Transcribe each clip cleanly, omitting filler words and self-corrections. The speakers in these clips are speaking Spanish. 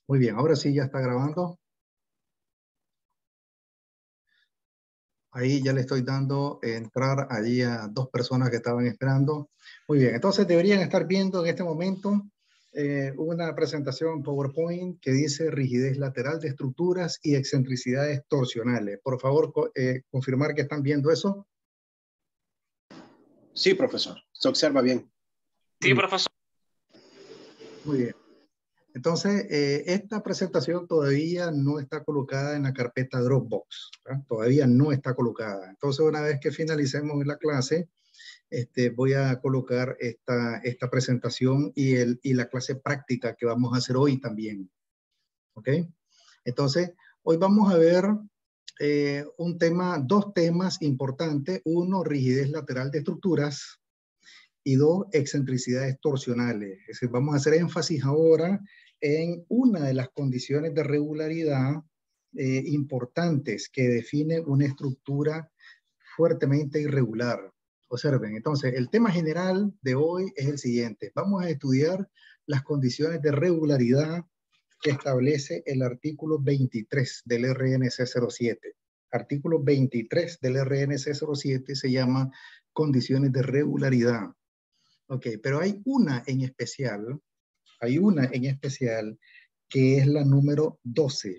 Muy bien, ahora sí ya está grabando. Ahí ya le estoy dando entrar allí a dos personas que estaban esperando. Muy bien, entonces deberían estar viendo en este momento una presentación en PowerPoint que dice rigidez lateral de estructuras y excentricidades torsionales. Por favor, confirmar que están viendo eso. Sí, profesor, se observa bien. Sí, profesor. Muy bien. Entonces, esta presentación todavía no está colocada en la carpeta Dropbox, ¿verdad? Todavía no está colocada. Entonces, una vez que finalicemos la clase, voy a colocar esta presentación y la clase práctica que vamos a hacer hoy también. ¿Ok? Entonces, hoy vamos a ver dos temas importantes. Uno, rigidez lateral de estructuras. Y dos, excentricidades torsionales. Es decir, vamos a hacer énfasis ahora en una de las condiciones de regularidad importantes que define una estructura fuertemente irregular. Observen, entonces, el tema general de hoy es el siguiente. Vamos a estudiar las condiciones de regularidad que establece el artículo 23 del RNC 07. Artículo 23 del RNC 07 se llama condiciones de regularidad. Ok, pero hay una en especial que es la número 12,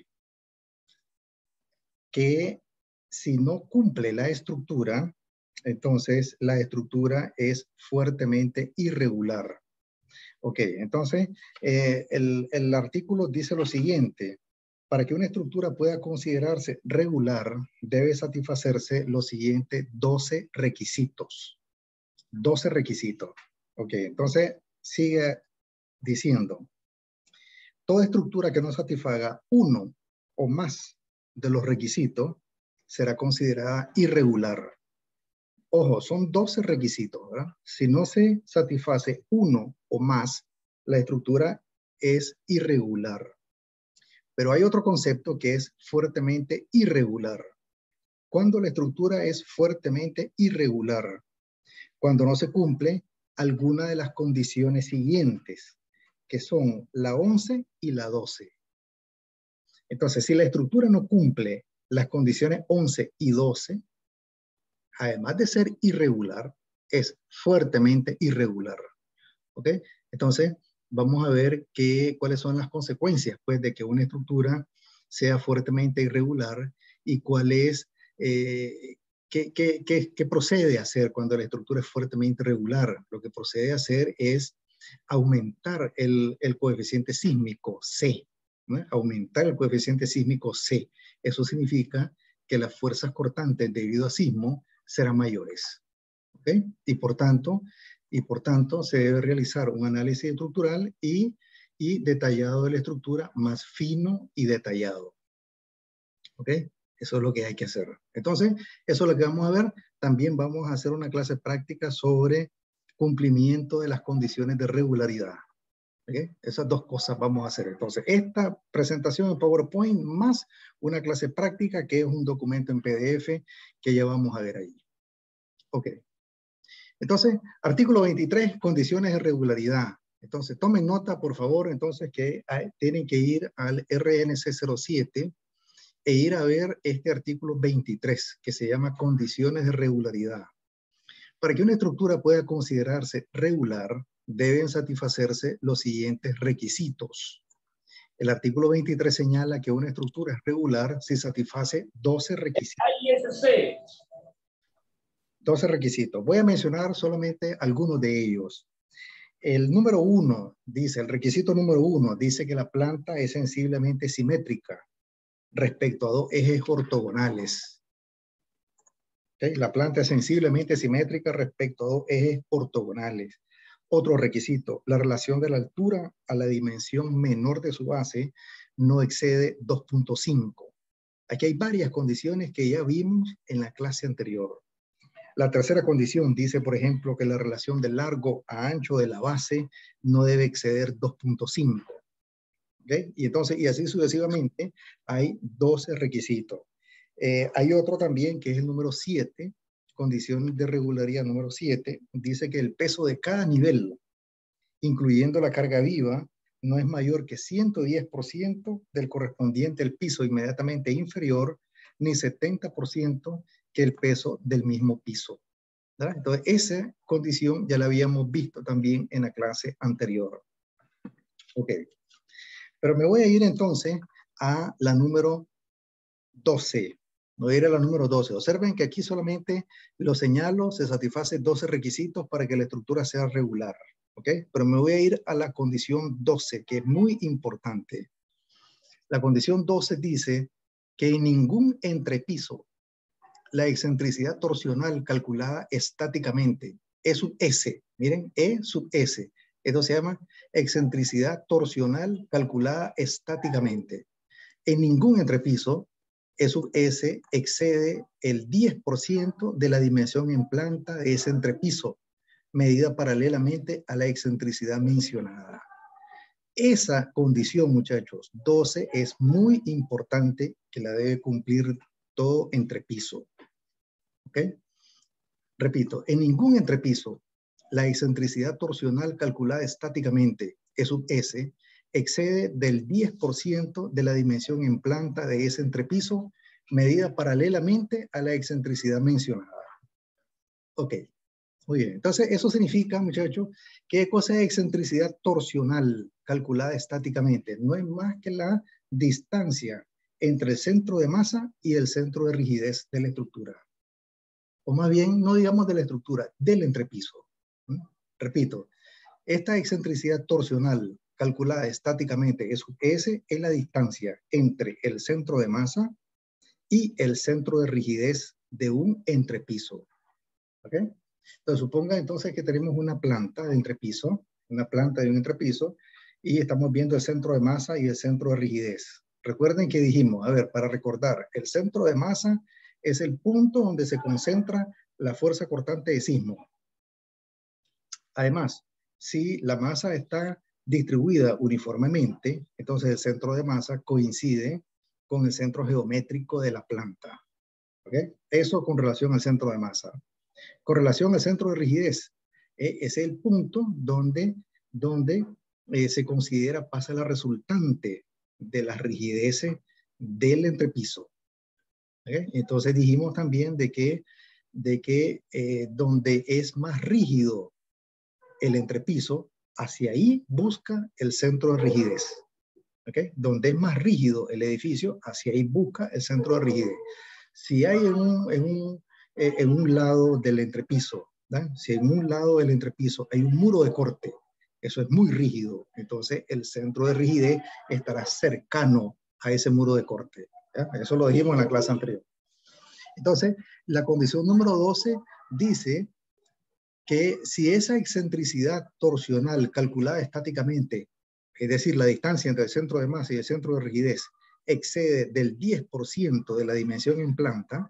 que si no cumple la estructura, entonces la estructura es fuertemente irregular. Ok, entonces el artículo dice lo siguiente: para que una estructura pueda considerarse regular, debe satisfacerse los siguientes 12 requisitos. 12 requisitos. Ok, entonces sigue diciendo: toda estructura que no satisfaga uno o más de los requisitos será considerada irregular. Ojo, son 12 requisitos, ¿verdad? Si no se satisface uno o más, la estructura es irregular. Pero hay otro concepto que es fuertemente irregular. Cuando la estructura es fuertemente irregular, cuando no se cumple alguna de las condiciones siguientes, que son la 11 y la 12. Entonces, si la estructura no cumple las condiciones 11 y 12, además de ser irregular, es fuertemente irregular. ¿Ok? Entonces, vamos a ver cuáles son las consecuencias, pues, de que una estructura sea fuertemente irregular y cuál es, qué procede a hacer cuando la estructura es fuertemente irregular. Lo que procede a hacer es aumentar el coeficiente sísmico C, ¿no? Aumentar el coeficiente sísmico C. Eso significa que las fuerzas cortantes debido a sismo serán mayores. ¿Ok? Y por tanto, se debe realizar un análisis estructural y detallado de la estructura, más fino y detallado. ¿Ok? Eso es lo que hay que hacer. Entonces, eso es lo que vamos a ver. También vamos a hacer una clase práctica sobre cumplimiento de las condiciones de regularidad. ¿Okay? Esas dos cosas vamos a hacer. Entonces, esta presentación en PowerPoint más una clase práctica que es un documento en PDF que ya vamos a ver ahí. Ok. Entonces, artículo 23, condiciones de regularidad. Entonces, tomen nota, por favor, entonces, que tienen que ir al RNC 07 e ir a ver este artículo 23, que se llama condiciones de regularidad. Para que una estructura pueda considerarse regular, deben satisfacerse los siguientes requisitos. El artículo 23 señala que una estructura es regular si satisface 12 requisitos. 12 requisitos. Voy a mencionar solamente algunos de ellos. El número 1 dice, el requisito número 1 dice que la planta es sensiblemente simétrica respecto a dos ejes ortogonales. ¿Okay? La planta es sensiblemente simétrica respecto a dos ejes ortogonales. Otro requisito, la relación de la altura a la dimensión menor de su base no excede 2.5. Aquí hay varias condiciones que ya vimos en la clase anterior. La tercera condición dice, por ejemplo, que la relación de largo a ancho de la base no debe exceder 2.5. ¿Okay? Y entonces, y así sucesivamente, hay 12 requisitos. Hay otro también que es el número 7, condición de regularidad número 7, dice que el peso de cada nivel, incluyendo la carga viva, no es mayor que 110% del correspondiente al piso inmediatamente inferior, ni 70% que el peso del mismo piso, ¿verdad? Entonces, esa condición ya la habíamos visto también en la clase anterior. Ok. Pero me voy a ir entonces a la número 12. Voy a ir a la número 12. Observen que aquí solamente lo señalo, se satisface 12 requisitos para que la estructura sea regular. ¿Ok? Pero me voy a ir a la condición 12, que es muy importante. La condición 12 dice que en ningún entrepiso la excentricidad torsional calculada estáticamente, E sub S, miren, E sub S, esto se llama excentricidad torsional calculada estáticamente. En ningún entrepiso, E sub S excede el 10% de la dimensión en planta de ese entrepiso, medida paralelamente a la excentricidad mencionada. Esa condición, muchachos, 12, es muy importante que la debe cumplir todo entrepiso. ¿Ok? Repito, en ningún entrepiso la excentricidad torsional calculada estáticamente, E sub S, excede del 10% de la dimensión en planta de ese entrepiso, medida paralelamente a la excentricidad mencionada. Ok, muy bien. Entonces, eso significa, muchachos, ¿qué cosa es excentricidad torsional calculada estáticamente? No es más que la distancia entre el centro de masa y el centro de rigidez de la estructura. O más bien, no digamos de la estructura, del entrepiso. Repito, esta excentricidad torsional calculada estáticamente S es la distancia entre el centro de masa y el centro de rigidez de un entrepiso. ¿Ok? Entonces, suponga entonces que tenemos una planta de entrepiso, una planta de un entrepiso, y estamos viendo el centro de masa y el centro de rigidez. Recuerden que dijimos, a ver, para recordar, el centro de masa es el punto donde se concentra la fuerza cortante de sismo. Además, si la masa está distribuida uniformemente, entonces el centro de masa coincide con el centro geométrico de la planta. ¿Okay? Eso con relación al centro de masa. Con relación al centro de rigidez, es el punto donde se considera pasa la resultante de las rigideces del entrepiso. ¿Okay? Entonces dijimos también de que donde es más rígido el entrepiso, hacia ahí busca el centro de rigidez. ¿Okay? Donde es más rígido el edificio, hacia ahí busca el centro de rigidez. Si hay en un lado del entrepiso, ¿verdad? Si en un lado del entrepiso hay un muro de corte, eso es muy rígido, entonces el centro de rigidez estará cercano a ese muro de corte. ¿Ya? Eso lo dijimos en la clase anterior. Entonces, la condición número 12 dice que si esa excentricidad torsional calculada estáticamente, es decir, la distancia entre el centro de masa y el centro de rigidez, excede del 10% de la dimensión en planta,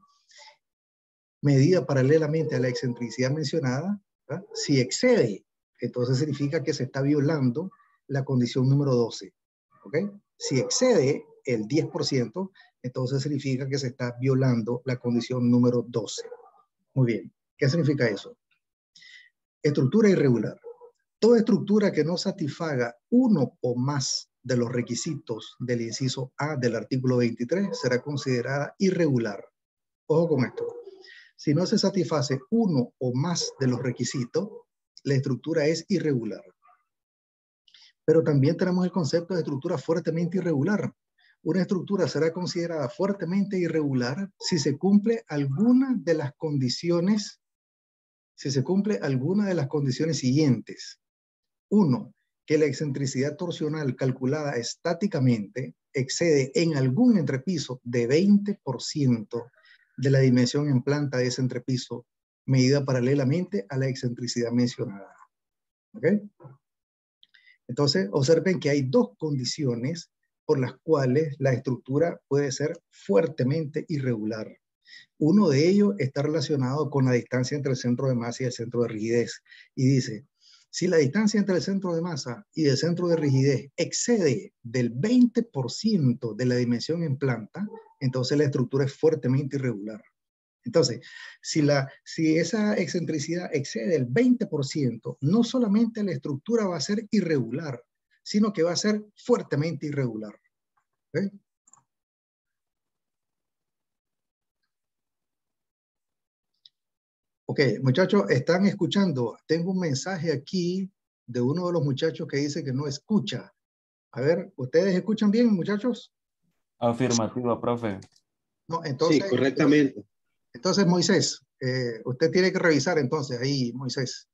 medida paralelamente a la excentricidad mencionada, ¿verdad? Si excede, entonces significa que se está violando la condición número 12. ¿Okay? Si excede el 10%, entonces significa que se está violando la condición número 12. Muy bien. ¿Qué significa eso? Estructura irregular. Toda estructura que no satisfaga uno o más de los requisitos del inciso A del artículo 23 será considerada irregular. Ojo con esto. Si no se satisface uno o más de los requisitos, la estructura es irregular. Pero también tenemos el concepto de estructura fuertemente irregular. Una estructura será considerada fuertemente irregular si se cumple alguna de las condiciones, siguientes. 1. Que la excentricidad torsional calculada estáticamente excede en algún entrepiso de 20% de la dimensión en planta de ese entrepiso, medida paralelamente a la excentricidad mencionada. ¿Ok? Entonces, observen que hay dos condiciones por las cuales la estructura puede ser fuertemente irregular. Uno de ellos está relacionado con la distancia entre el centro de masa y el centro de rigidez. Y dice, si la distancia entre el centro de masa y el centro de rigidez excede del 20% de la dimensión en planta, entonces la estructura es fuertemente irregular. Entonces, si esa excentricidad excede el 20%, no solamente la estructura va a ser irregular, sino que va a ser fuertemente irregular. ¿Okay? Ok, muchachos, ¿están escuchando? Tengo un mensaje aquí de uno de los muchachos que dice que no escucha. A ver, ¿ustedes escuchan bien, muchachos? Afirmativo, profe. No, Sí, correctamente. entonces Moisés, usted tiene que revisar entonces ahí, Moisés.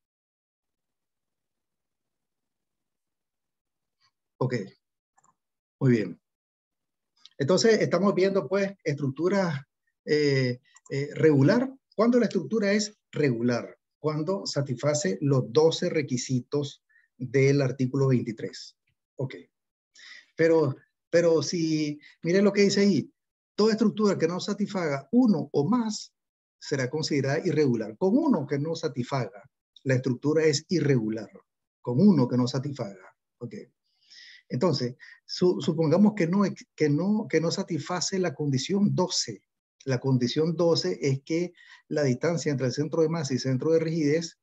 Ok, muy bien. Entonces estamos viendo pues estructura regular. ¿Cuándo la estructura es regular? Cuando satisface los 12 requisitos del artículo 23. Ok. Pero si, miren lo que dice ahí, toda estructura que no satisfaga uno o más será considerada irregular. Con uno que no satisfaga, la estructura es irregular. Con uno que no satisfaga. Ok. Entonces, supongamos que no satisface la condición 12. La condición 12 es que la distancia entre el centro de masa y centro de rigidez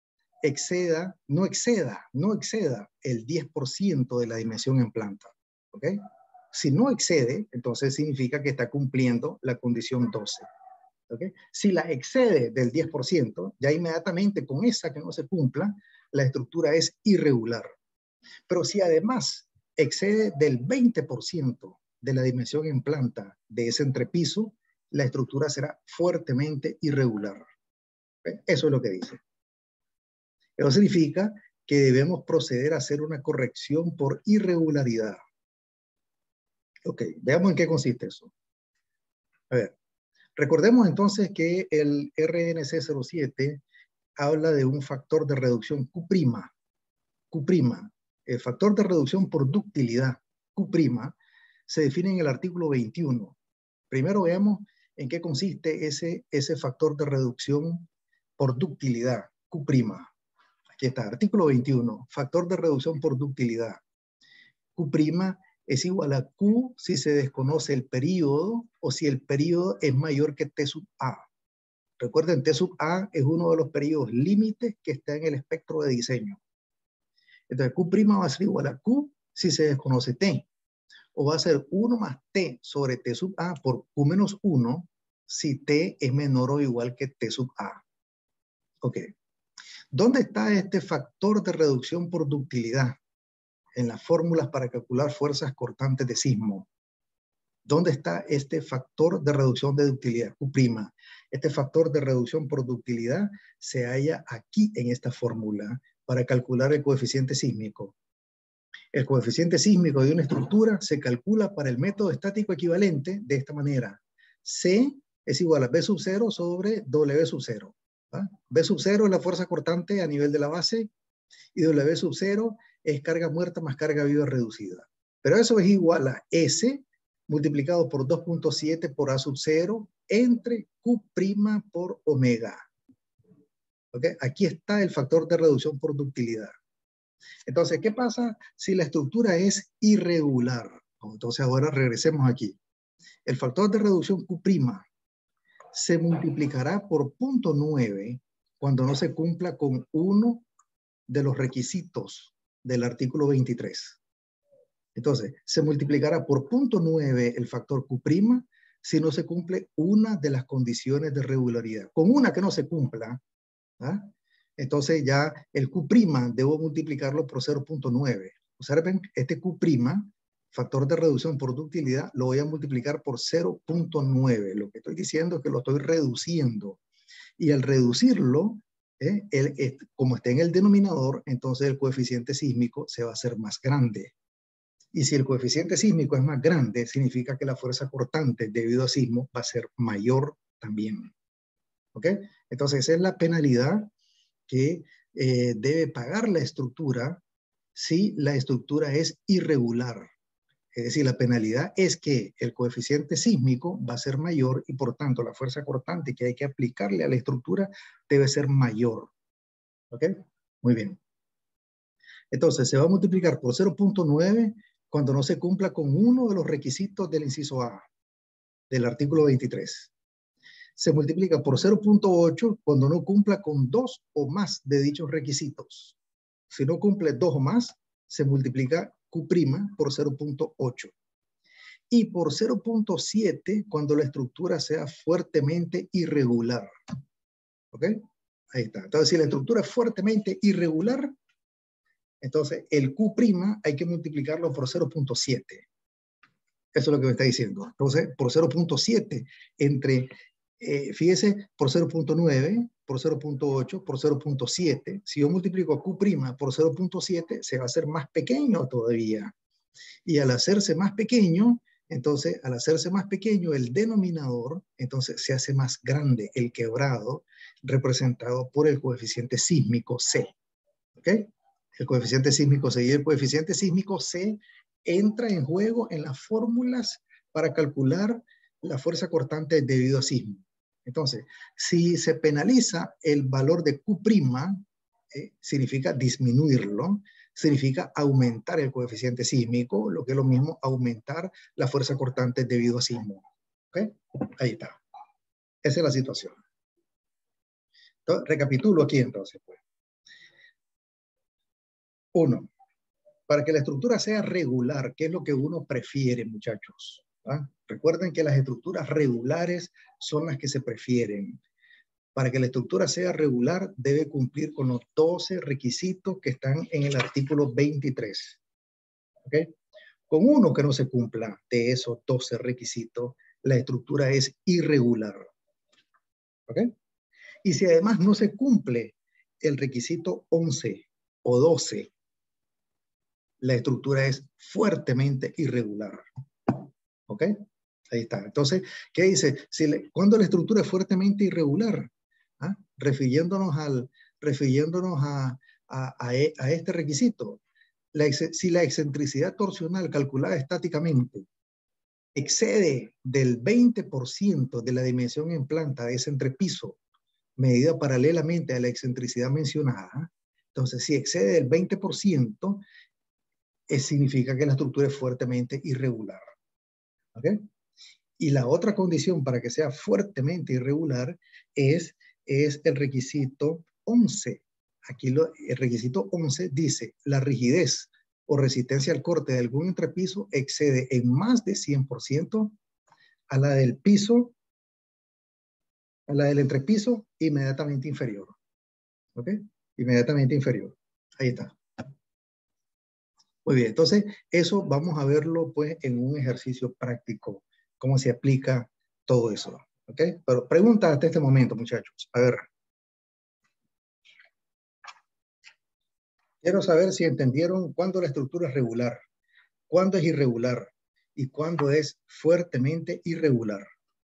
no exceda el 10% de la dimensión en planta. ¿Ok? Si no excede, entonces significa que está cumpliendo la condición 12. ¿Okay? Si la excede del 10%, ya inmediatamente con esa que no se cumpla, la estructura es irregular. Pero si además excede del 20% de la dimensión en planta de ese entrepiso, la estructura será fuertemente irregular. ¿Okay? Eso es lo que dice. Eso significa que debemos proceder a hacer una corrección por irregularidad. Ok, veamos en qué consiste eso. A ver, recordemos entonces que el RNC 07 habla de un factor de reducción Q'. Q', el factor de reducción por ductilidad, Q', se define en el artículo 21. Primero veamos en qué consiste ese factor de reducción por ductilidad, Q'. Aquí está, artículo 21, factor de reducción por ductilidad. Q' es igual a Q si se desconoce el período o si el período es mayor que T sub A. Recuerden, T sub A es uno de los períodos límites que está en el espectro de diseño. Entonces, Q' va a ser igual a Q si se desconoce T. O va a ser 1 más T sobre T sub A por Q menos 1 si T es menor o igual que T sub A. Ok. ¿Dónde está este factor de reducción por ductilidad? En las fórmulas para calcular fuerzas cortantes de sismo. ¿Dónde está este factor de reducción de ductilidad? Q'. Este factor de reducción por ductilidad se halla aquí en esta fórmula para calcular el coeficiente sísmico. El coeficiente sísmico de una estructura se calcula para el método estático equivalente de esta manera. C es igual a B sub 0 sobre W sub 0. ¿Va? B sub 0 es la fuerza cortante a nivel de la base y W sub 0 es carga muerta más carga viva reducida. Pero eso es igual a S multiplicado por 2.7 por A sub 0 entre Q' por omega. ¿Okay? Aquí está el factor de reducción por ductilidad. Entonces, ¿qué pasa si la estructura es irregular? Entonces, ahora regresemos aquí. El factor de reducción Q' se multiplicará por 0.9 cuando no se cumpla con uno de los requisitos del artículo 23. Entonces, se multiplicará por 0.9 el factor Q' si no se cumple una de las condiciones de regularidad. Con una que no se cumpla, ¿ah? Entonces ya el Q' debo multiplicarlo por 0.9. Observen, este Q', factor de reducción por ductilidad, lo voy a multiplicar por 0.9. Lo que estoy diciendo es que lo estoy reduciendo. Y al reducirlo, como está en el denominador, entonces el coeficiente sísmico se va a hacer más grande. Y si el coeficiente sísmico es más grande, significa que la fuerza cortante debido a sismo va a ser mayor también. ¿Ok? Entonces esa es la penalidad que debe pagar la estructura si la estructura es irregular. Es decir, la penalidad es que el coeficiente sísmico va a ser mayor y por tanto la fuerza cortante que hay que aplicarle a la estructura debe ser mayor. ¿Ok? Muy bien. Entonces se va a multiplicar por 0.9 cuando no se cumpla con uno de los requisitos del inciso A del artículo 23. Se multiplica por 0.8 cuando no cumpla con 2 o más de dichos requisitos. Si no cumple 2 o más, se multiplica Q' por 0.8. Y por 0.7 cuando la estructura sea fuertemente irregular. ¿Ok? Ahí está. Entonces, si la estructura es fuertemente irregular, entonces el Q' hay que multiplicarlo por 0.7. Eso es lo que me está diciendo. Entonces, por 0.7 entre, fíjese, por 0.9, por 0.8, por 0.7. Si yo multiplico Q' por 0.7, se va a hacer más pequeño todavía. Y al hacerse más pequeño, entonces, al hacerse más pequeño el denominador, entonces se hace más grande el quebrado representado por el coeficiente sísmico C. ¿Ok? El coeficiente sísmico C. Y el coeficiente sísmico C entra en juego en las fórmulas para calcular la fuerza cortante debido a sismo. Entonces, si se penaliza el valor de Q', significa disminuirlo, significa aumentar el coeficiente sísmico, lo que es lo mismo aumentar la fuerza cortante debido a sismo. ¿Ok? Ahí está. Esa es la situación. Entonces, recapitulo aquí entonces. Pues. 1. Para que la estructura sea regular, ¿qué es lo que uno prefiere, muchachos? ¿Ah? Recuerden que las estructuras regulares son las que se prefieren. Para que la estructura sea regular, debe cumplir con los 12 requisitos que están en el artículo 23. ¿Ok? Con uno que no se cumpla de esos 12 requisitos, la estructura es irregular. ¿Ok? Y si además no se cumple el requisito 11 o 12, la estructura es fuertemente irregular. ¿Ok? Ahí está. Entonces, ¿qué dice? ¿Cuándo la estructura es fuertemente irregular? ¿Ah? Refiriéndonos a este requisito. Si la excentricidad torsional calculada estáticamente excede del 20% de la dimensión en planta de ese entrepiso, medida paralelamente a la excentricidad mencionada, entonces si excede del 20%, significa que la estructura es fuertemente irregular. ¿Ok? Y la otra condición para que sea fuertemente irregular es el requisito 11. Aquí el requisito 11 dice, la rigidez o resistencia al corte de algún entrepiso excede en más de 100% a la del piso, a la del entrepiso inmediatamente inferior. ¿Ok? Inmediatamente inferior. Ahí está. Muy bien, entonces eso vamos a verlo pues en un ejercicio práctico, cómo se aplica todo eso. ¿Ok? Pero preguntas hasta este momento, muchachos. A ver. Quiero saber si entendieron cuándo la estructura es regular, cuándo es irregular y cuándo es fuertemente irregular.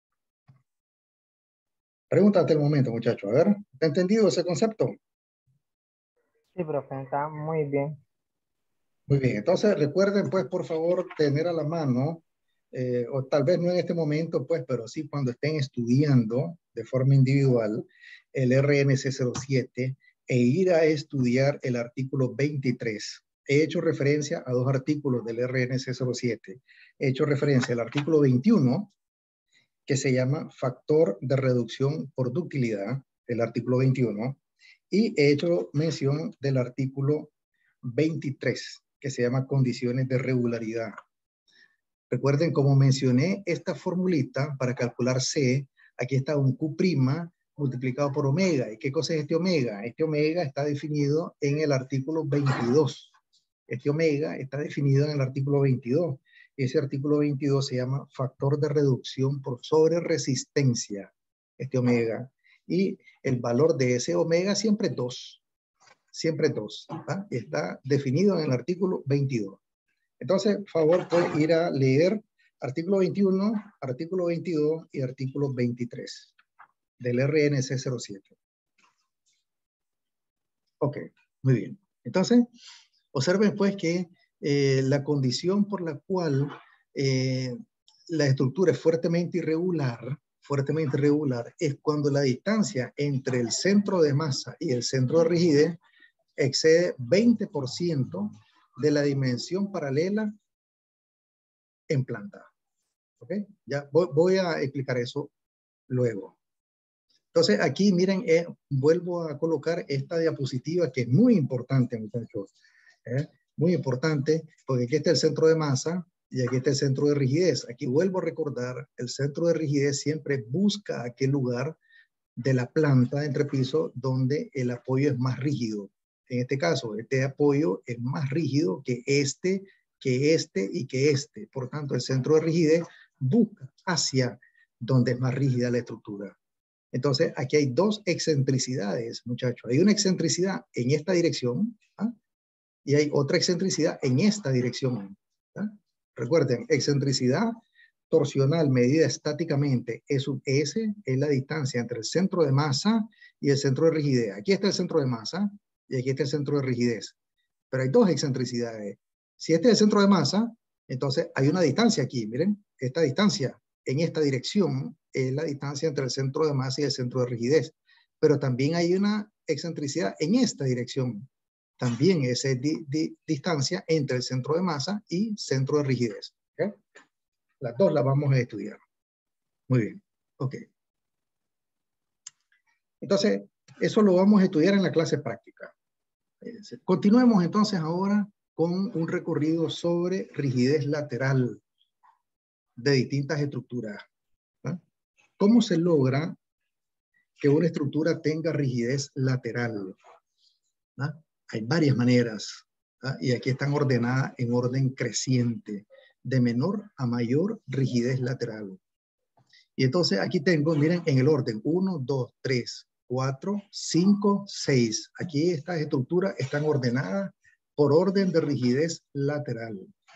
Pregunta hasta el momento, muchachos. A ver, ¿está entendido ese concepto? Sí, profe, está muy bien. Muy bien, entonces recuerden pues por favor tener a la mano, o tal vez no en este momento pues, pero sí cuando estén estudiando de forma individual el RNC 07 e ir a estudiar el artículo 23. He hecho referencia a dos artículos del RNC 07. He hecho referencia al artículo 21 que se llama factor de reducción por ductilidad, el artículo 21, y he hecho mención del artículo 23 que se llama condiciones de regularidad. Recuerden, como mencioné esta formulita para calcular C, aquí está un Q' multiplicado por omega. ¿Y qué cosa es este omega? Este omega está definido en el artículo 22. Este omega está definido en el artículo 22. Ese artículo 22 se llama factor de reducción por sobreresistencia, este omega. Y el valor de ese omega siempre es 2. Siempre 2. ¿Ah? Está definido en el artículo 22. Entonces, por favor, puede ir a leer artículo 21, artículo 22 y artículo 23 del RNC 07. Ok, muy bien. Entonces, observen pues que la condición por la cual la estructura es fuertemente irregular es cuando la distancia entre el centro de masa y el centro de rigidez excede 20% de la dimensión paralela en planta. ¿Ok? Ya voy a explicar eso luego. Entonces aquí miren, vuelvo a colocar esta diapositiva que es muy importante, muchachos. Muy importante, porque aquí está el centro de masa y aquí está el centro de rigidez. Aquí vuelvo a recordar, el centro de rigidez siempre busca aquel lugar de la planta de entrepiso donde el apoyo es más rígido. En este caso, este apoyo es más rígido que este y que este. Por tanto, el centro de rigidez busca hacia donde es más rígida la estructura. Entonces, aquí hay dos excentricidades, muchachos. Hay una excentricidad en esta dirección, ¿ah? Y hay otra excentricidad en esta dirección. ¿Ah? Recuerden, excentricidad torsional medida estáticamente E sub S es la distancia entre el centro de masa y el centro de rigidez. Aquí está el centro de masa y aquí está el centro de rigidez. Pero hay dos excentricidades. Si este es el centro de masa, entonces hay una distancia aquí. Miren, esta distancia en esta dirección es la distancia entre el centro de masa y el centro de rigidez. Pero también hay una excentricidad en esta dirección. También es distancia entre el centro de masa y centro de rigidez. ¿Okay? Las dos las vamos a estudiar. Muy bien. Ok. Entonces, eso lo vamos a estudiar en la clase práctica. Continuemos entonces ahora con un recorrido sobre rigidez lateral de distintas estructuras. ¿Ah? ¿Cómo se logra que una estructura tenga rigidez lateral? ¿Ah? Hay varias maneras. ¿Ah? Y aquí están ordenadas en orden creciente, de menor a mayor rigidez lateral. Y entonces aquí tengo, miren, en el orden 1, 2, 3, 4, 5, 6. Aquí estas estructuras están ordenadas por orden de rigidez lateral.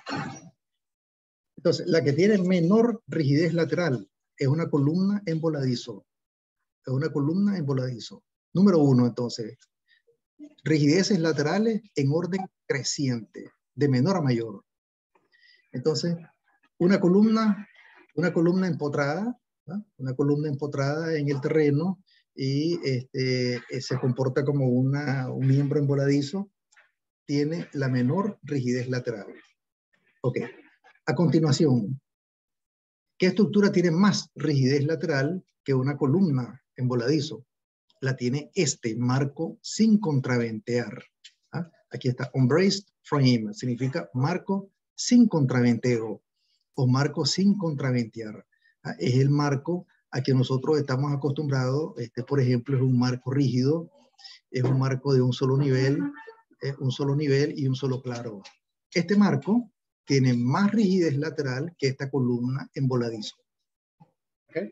Entonces, la que tiene menor rigidez lateral es una columna en voladizo. Es una columna en voladizo. Número 1, entonces. Rigideces laterales en orden creciente, de menor a mayor. Entonces, una columna empotrada, ¿no? Una columna empotrada en el terreno y se comporta como un miembro emboladizo, tiene la menor rigidez lateral. Ok. A continuación, ¿qué estructura tiene más rigidez lateral que una columna en voladizo? La tiene este marco sin contraventear. ¿Ah? Aquí está, unbraced frame, significa marco sin contraventeo o marco sin contraventear. ¿Ah? Es el marco a que nosotros estamos acostumbrados. Por ejemplo, es un marco rígido, es un marco de un solo nivel y un solo claro. Este marco tiene más rigidez lateral que esta columna en voladizo. ¿Okay?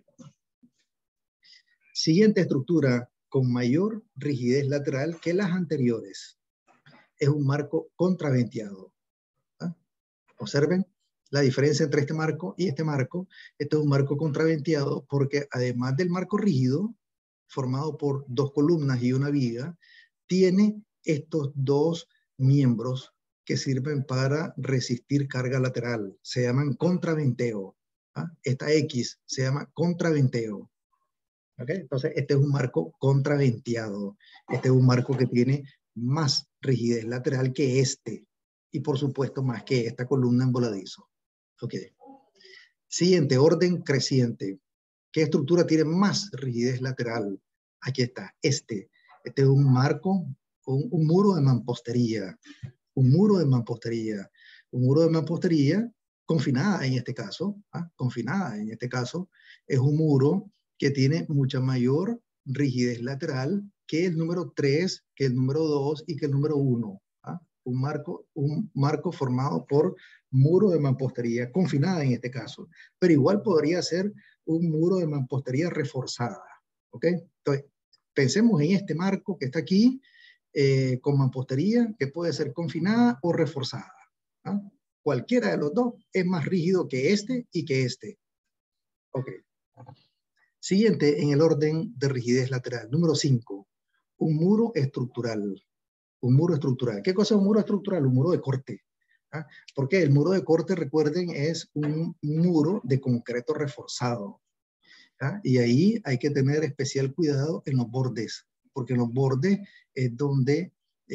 Siguiente estructura con mayor rigidez lateral que las anteriores. Es un marco contraventeado. ¿Ah? Observen la diferencia entre este marco y este marco. Este es un marco contraventeado porque además del marco rígido, formado por dos columnas y una viga, tiene estos dos miembros que sirven para resistir carga lateral. Se llaman contraventeo. ¿Ah? Esta X se llama contraventeo. ¿Okay? Entonces, este es un marco contraventeado. Este es un marco que tiene más rigidez lateral que este. Y por supuesto, más que esta columna en voladizo. Ok. Siguiente, orden creciente. ¿Qué estructura tiene más rigidez lateral? Aquí está, este. Este es un marco, un muro de mampostería. Un muro de mampostería. Un muro de mampostería confinada en este caso. ¿Ah? Confinada en este caso. Es un muro que tiene mucha mayor rigidez lateral que el número 3, que el número 2 y que el número 1. ¿Ah? Un marco formado por muro de mampostería confinada en este caso. Pero igual podría ser un muro de mampostería reforzada. ¿Ok? Entonces, pensemos en este marco que está aquí, con mampostería, que puede ser confinada o reforzada. ¿Ah? Cualquiera de los dos es más rígido que este y que este. Ok. Siguiente en el orden de rigidez lateral. Número 5. Un muro estructural. Un muro estructural. ¿Qué cosa es un muro estructural? Un muro de corte. ¿Ah? Porque el muro de corte, recuerden, es un muro de concreto reforzado. ¿Ah? Y ahí hay que tener especial cuidado en los bordes, porque en los bordes es donde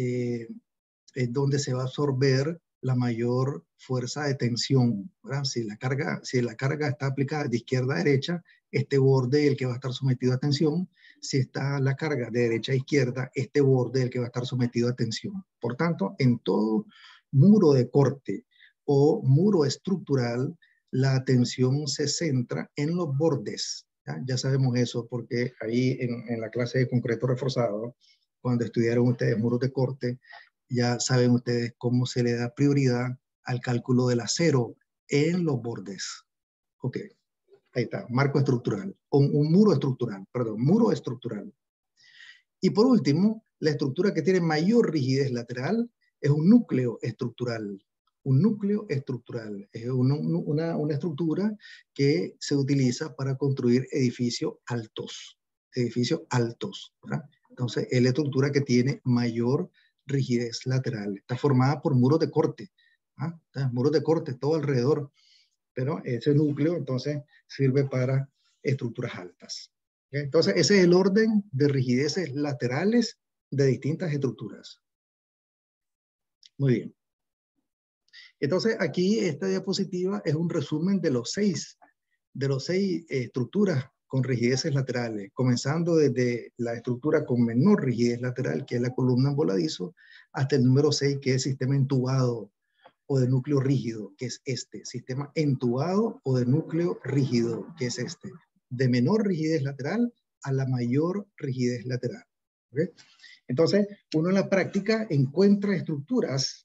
se va a absorber la mayor fuerza de tensión. ¿Verdad? Si la carga está aplicada de izquierda a derecha, este borde es el que va a estar sometido a tensión. Si está la carga de derecha a izquierda, este borde es el que va a estar sometido a tensión. Por tanto, en todos muro de corte o muro estructural, la atención se centra en los bordes. Ya sabemos eso porque ahí en la clase de concreto reforzado, cuando estudiaron ustedes muros de corte, ya saben ustedes cómo se le da prioridad al cálculo del acero en los bordes. Ok, ahí está, marco estructural, un muro estructural, perdón, muro estructural. Y por último, la estructura que tiene mayor rigidez lateral es un núcleo estructural. Un núcleo estructural es una estructura que se utiliza para construir edificios altos. Edificios altos, ¿verdad? Entonces, es la estructura que tiene mayor rigidez lateral. Está formada por muros de corte. Muros de corte todo alrededor. Pero ese núcleo, entonces, sirve para estructuras altas. ¿Okay? Entonces, ese es el orden de rigideces laterales de distintas estructuras. Muy bien. Entonces, aquí esta diapositiva es un resumen de los seis estructuras con rigideces laterales, comenzando desde la estructura con menor rigidez lateral, que es la columna en voladizo, hasta el número 6, que es el sistema entubado o de núcleo rígido, que es este. Sistema entubado o de núcleo rígido, que es este. De menor rigidez lateral a la mayor rigidez lateral. ¿Okay? Entonces, uno en la práctica encuentra estructuras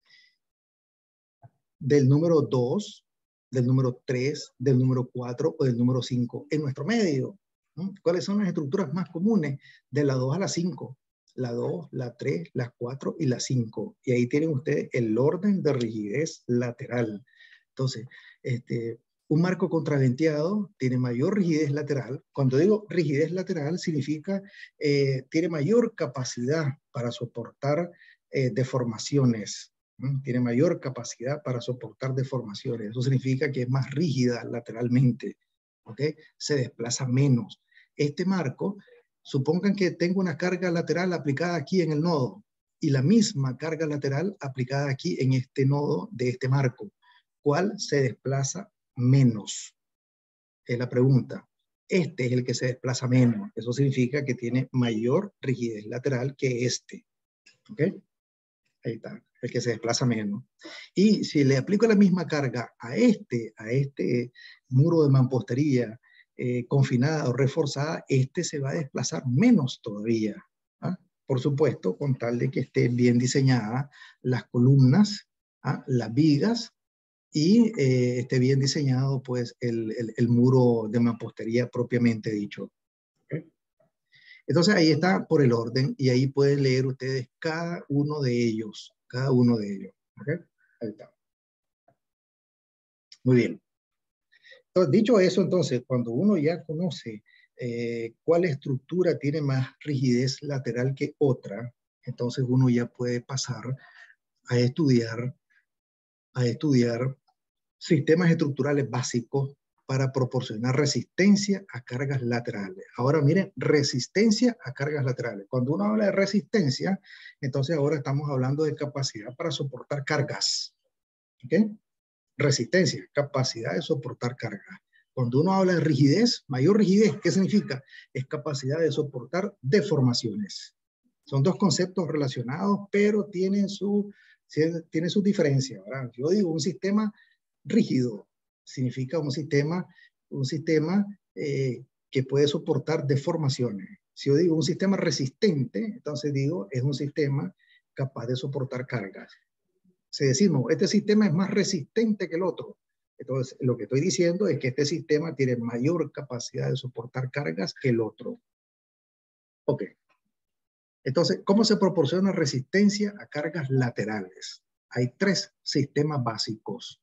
del número 2, del número 3, del número 4 o del número 5 en nuestro medio. ¿No? ¿Cuáles son las estructuras más comunes? De la 2 a la 5. La 2, la 3, la 4 y la 5. Y ahí tienen ustedes el orden de rigidez lateral. Entonces, un marco contraventeado tiene mayor rigidez lateral. Cuando digo rigidez lateral, significa tiene mayor capacidad para soportar deformaciones. Tiene mayor capacidad para soportar deformaciones. Eso significa que es más rígida lateralmente. ¿Okay? Se desplaza menos. Este marco, supongan que tengo una carga lateral aplicada aquí en el nodo y la misma carga lateral aplicada aquí en este nodo de este marco. ¿Cuál se desplaza menos? Es la pregunta. Este es el que se desplaza menos. Eso significa que tiene mayor rigidez lateral que este. ¿Ok? Ahí está, el que se desplaza menos. Y si le aplico la misma carga a este muro de mampostería confinada o reforzada, este se va a desplazar menos todavía. ¿Ah? Por supuesto, con tal de que estén bien diseñadas las columnas, las vigas, y esté bien diseñado pues el muro de mampostería propiamente dicho. ¿Okay? Entonces ahí está por el orden y ahí pueden leer ustedes cada uno de ellos. ¿Okay? Ahí está. Muy bien. Entonces, dicho eso, entonces, cuando uno ya conoce cuál estructura tiene más rigidez lateral que otra, entonces uno ya puede pasar a estudiar sistemas estructurales básicos para proporcionar resistencia a cargas laterales. Ahora miren, resistencia a cargas laterales. Cuando uno habla de resistencia, entonces ahora estamos hablando de capacidad para soportar cargas. ¿Okay? Resistencia, capacidad de soportar cargas. Cuando uno habla de rigidez, mayor rigidez, ¿qué significa? Es capacidad de soportar deformaciones. Son dos conceptos relacionados, pero tienen sus diferencias. ¿Verdad? Yo digo un sistema rígido, significa un sistema que puede soportar deformaciones. Si yo digo un sistema resistente, entonces digo es un sistema capaz de soportar cargas. Si decimos, este sistema es más resistente que el otro, entonces lo que estoy diciendo es que este sistema tiene mayor capacidad de soportar cargas que el otro. Ok. Entonces, ¿cómo se proporciona resistencia a cargas laterales? Hay tres sistemas básicos.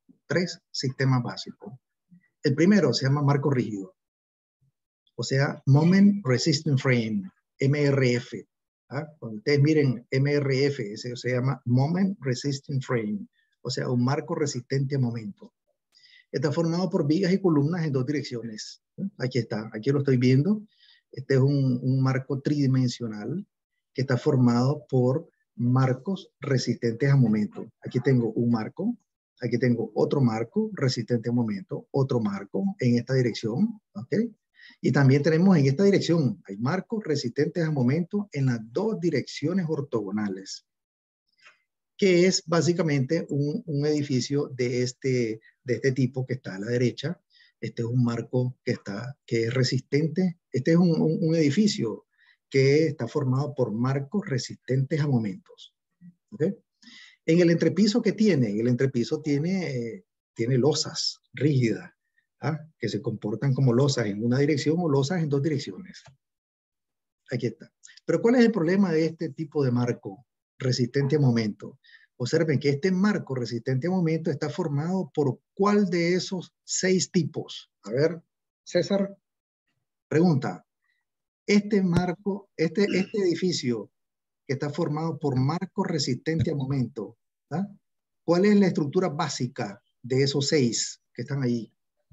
El primero se llama marco rígido, o sea, Moment Resistant Frame, MRF. Cuando ustedes miren MRF, ese se llama Moment Resistant Frame, o sea, un marco resistente a momento. Está formado por vigas y columnas en dos direcciones. Aquí está, aquí lo estoy viendo. Este es un marco tridimensional que está formado por marcos resistentes a momento. Aquí tengo un marco, aquí tengo otro marco resistente a momento, otro marco en esta dirección, ¿ok? Y también tenemos en esta dirección, hay marcos resistentes a momento en las dos direcciones ortogonales. que es básicamente un edificio de este tipo que está a la derecha. Este es un marco que es resistente. Este es un edificio que está formado por marcos resistentes a momentos. ¿Okay? En el entrepiso que tiene, el entrepiso tiene losas rígidas, ¿ah? Que se comportan como losas en una dirección o losas en dos direcciones. Aquí está. Pero ¿cuál es el problema de este tipo de marco resistente a momento? Observen que este marco resistente a momento está formado por ¿cuál de esos 6 tipos? A ver, César, pregunta. Este marco, este edificio que está formado por marco resistente a momento, ¿ah? ¿Cuál es la estructura básica de esos 6 que están ahí?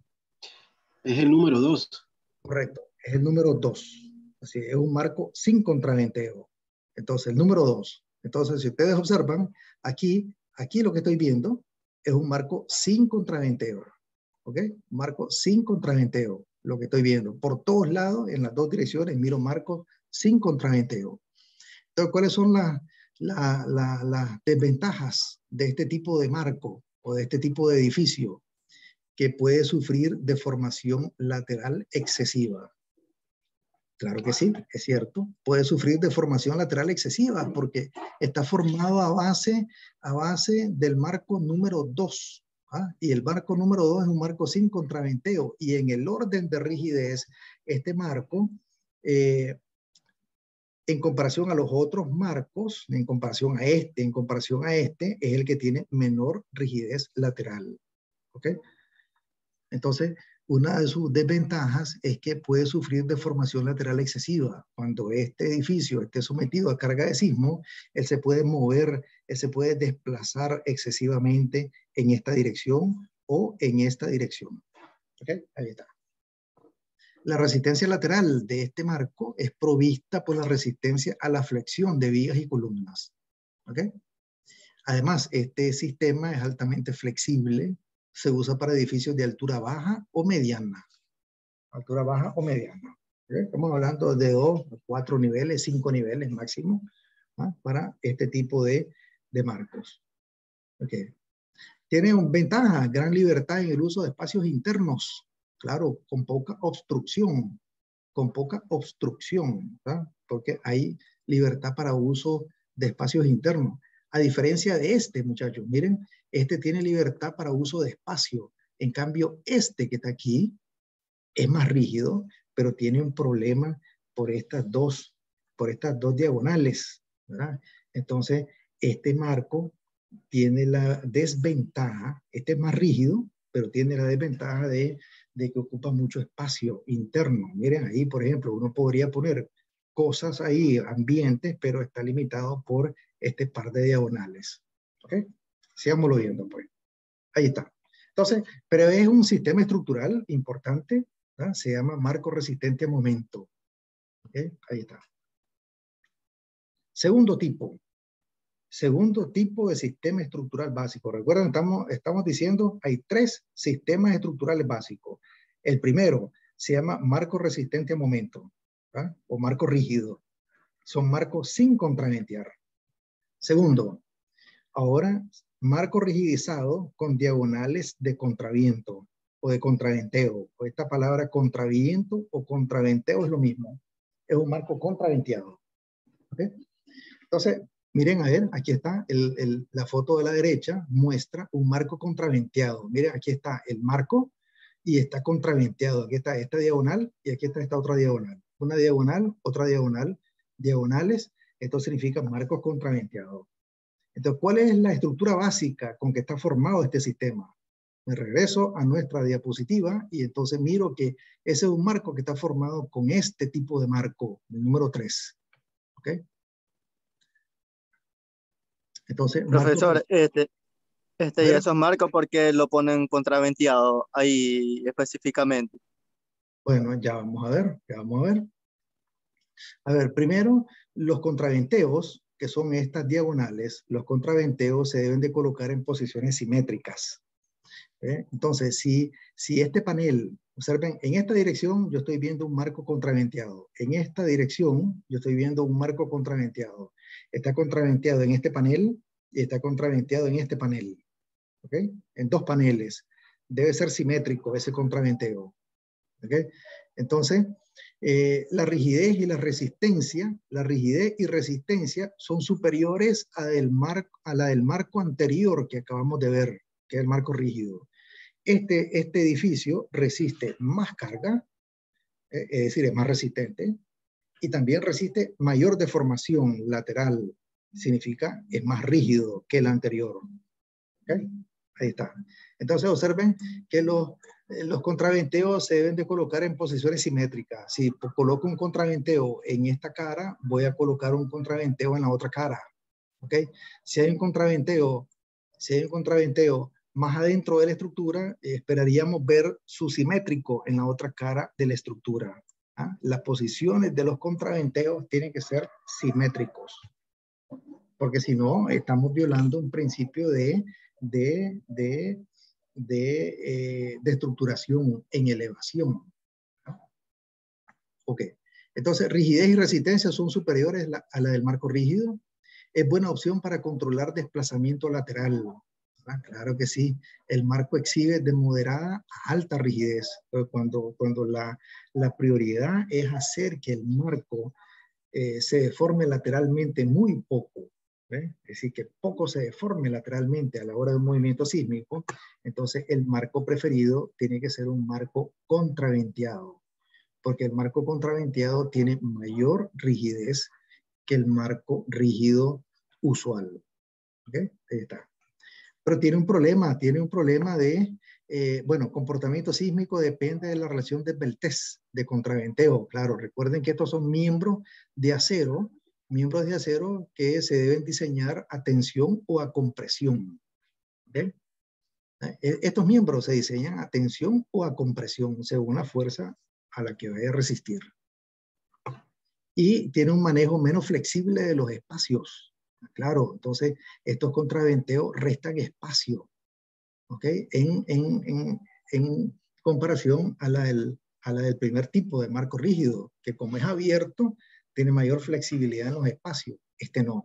Es el número 2. Correcto, es el número 2. Así es un marco sin contraventeo. Entonces, el número 2. Entonces, si ustedes observan, aquí lo que estoy viendo es un marco sin contraventeo. ¿Ok? Marco sin contraventeo, lo que estoy viendo. Por todos lados, en las dos direcciones, miro marcos sin contraventeo. Entonces, ¿cuáles son las desventajas de este tipo de marco o de este tipo de edificio? Que puede sufrir deformación lateral excesiva. Claro que sí, es cierto. Puede sufrir deformación lateral excesiva porque está formado a base del marco número 2. ¿Ah? Y el marco número 2 es un marco sin contraventeo. Y en el orden de rigidez, este marco, en comparación a los otros marcos, en comparación a este, es el que tiene menor rigidez lateral. ¿Ok? Entonces, una de sus desventajas es que puede sufrir deformación lateral excesiva. Cuando este edificio esté sometido a carga de sismo, él se puede mover, él se puede desplazar excesivamente en esta dirección o en esta dirección. ¿Ok? Ahí está. La resistencia lateral de este marco es provista por la resistencia a la flexión de vigas y columnas. ¿Ok? Además, este sistema es altamente flexible. Se usa para edificios de altura baja o mediana. Altura baja o mediana. ¿Okay? Estamos hablando de 2, 4 niveles, 5 niveles máximo, ¿ah? Para este tipo de marcos. Okay. Tiene ventaja, gran libertad en el uso de espacios internos. Claro, con poca obstrucción. Con poca obstrucción, ¿verdad? Porque hay libertad para uso de espacios internos. A diferencia de este, muchachos, miren, este tiene libertad para uso de espacio. En cambio, este que está aquí es más rígido, pero tiene un problema por estas dos diagonales, ¿verdad? Entonces, este marco tiene la desventaja, este es más rígido, pero tiene la desventaja de que ocupa mucho espacio interno. Miren ahí, por ejemplo, uno podría poner cosas ahí, ambientes, pero está limitado por este par de diagonales. ¿Ok? Sigámoslo viendo, pues. Ahí está. Entonces, pero es un sistema estructural importante, ¿verdad? Se llama marco resistente a momento. ¿Ok? Ahí está. Segundo tipo de sistema estructural básico. Recuerden, estamos diciendo, hay 3 sistemas estructurales básicos. El primero se llama marco resistente a momento, ¿verdad? O marco rígido. Son marcos sin contraventear. Segundo, ahora marco rigidizado con diagonales de contraviento o de contraventeo. O esta palabra contraviento o contraventeo es lo mismo. Es un marco contraventeado. ¿Okay? Entonces, miren, a ver, aquí está la foto de la derecha, muestra un marco contraventeado. Miren, aquí está el marco y está contraventeado. Aquí está esta diagonal y aquí está esta otra diagonal. Una diagonal, otra diagonal, diagonales. Esto significa marcos contraventeados. Entonces, ¿cuál es la estructura básica con que está formado este sistema? Me regreso a nuestra diapositiva y entonces miro que ese es un marco que está formado con este tipo de marco, el número 3. ¿Ok? Entonces, Profesor, y ver, esos marcos, ¿por qué lo ponen contraventeado ahí específicamente? bueno, ya vamos a ver, ya vamos a ver. A ver, primero, los contraventeos, que son estas diagonales, los contraventeos se deben de colocar en posiciones simétricas. Entonces, si este panel, observen, en esta dirección yo estoy viendo un marco contraventeado. En esta dirección yo estoy viendo un marco contraventeado. Está contraventeado en este panel y está contraventeado en este panel. ¿Ok? En dos paneles. Debe ser simétrico ese contraventeo. ¿Ok? Entonces, la rigidez y la rigidez y resistencia son superiores a la del marco anterior que acabamos de ver, que es el marco rígido. Este edificio resiste más carga, es decir, es más resistente, y también resiste mayor deformación lateral, significa es más rígido que el anterior. ¿Okay? Ahí está. Entonces observen que los contraventeos se deben de colocar en posiciones simétricas. Si coloco un contraventeo en esta cara, voy a colocar un contraventeo en la otra cara. ¿Ok? Si hay un contraventeo más adentro de la estructura, esperaríamos ver su simétrico en la otra cara de la estructura. ¿Ah? Las posiciones de los contraventeos tienen que ser simétricos, porque si no, estamos violando un principio de estructuración en elevación. ¿No? Ok. Entonces, rigidez y resistencia son superiores a la del marco rígido. Es buena opción para controlar desplazamiento lateral. ¿Verdad? Claro que sí. El marco exhibe de moderada a alta rigidez. Cuando la prioridad es hacer que el marco se deforme lateralmente muy poco. ¿Ve? Es decir, que poco se deforme lateralmente a la hora de un movimiento sísmico, entonces el marco preferido tiene que ser un marco contraventeado, porque el marco contraventeado tiene mayor rigidez que el marco rígido usual. ¿Ok? Ahí está. Pero tiene un problema de, bueno, comportamiento sísmico depende de la relación de Beltès, de contraventeo. Claro, recuerden que estos son miembros de acero que se deben diseñar a tensión o a compresión. ¿Okay? Estos miembros se diseñan a tensión o a compresión según la fuerza a la que vaya a resistir. Y tiene un manejo menos flexible de los espacios. Claro, entonces estos contraventeos restan espacio, ¿ok? En comparación a la del primer tipo de marco rígido, que como es abierto, tiene mayor flexibilidad en los espacios. Este no.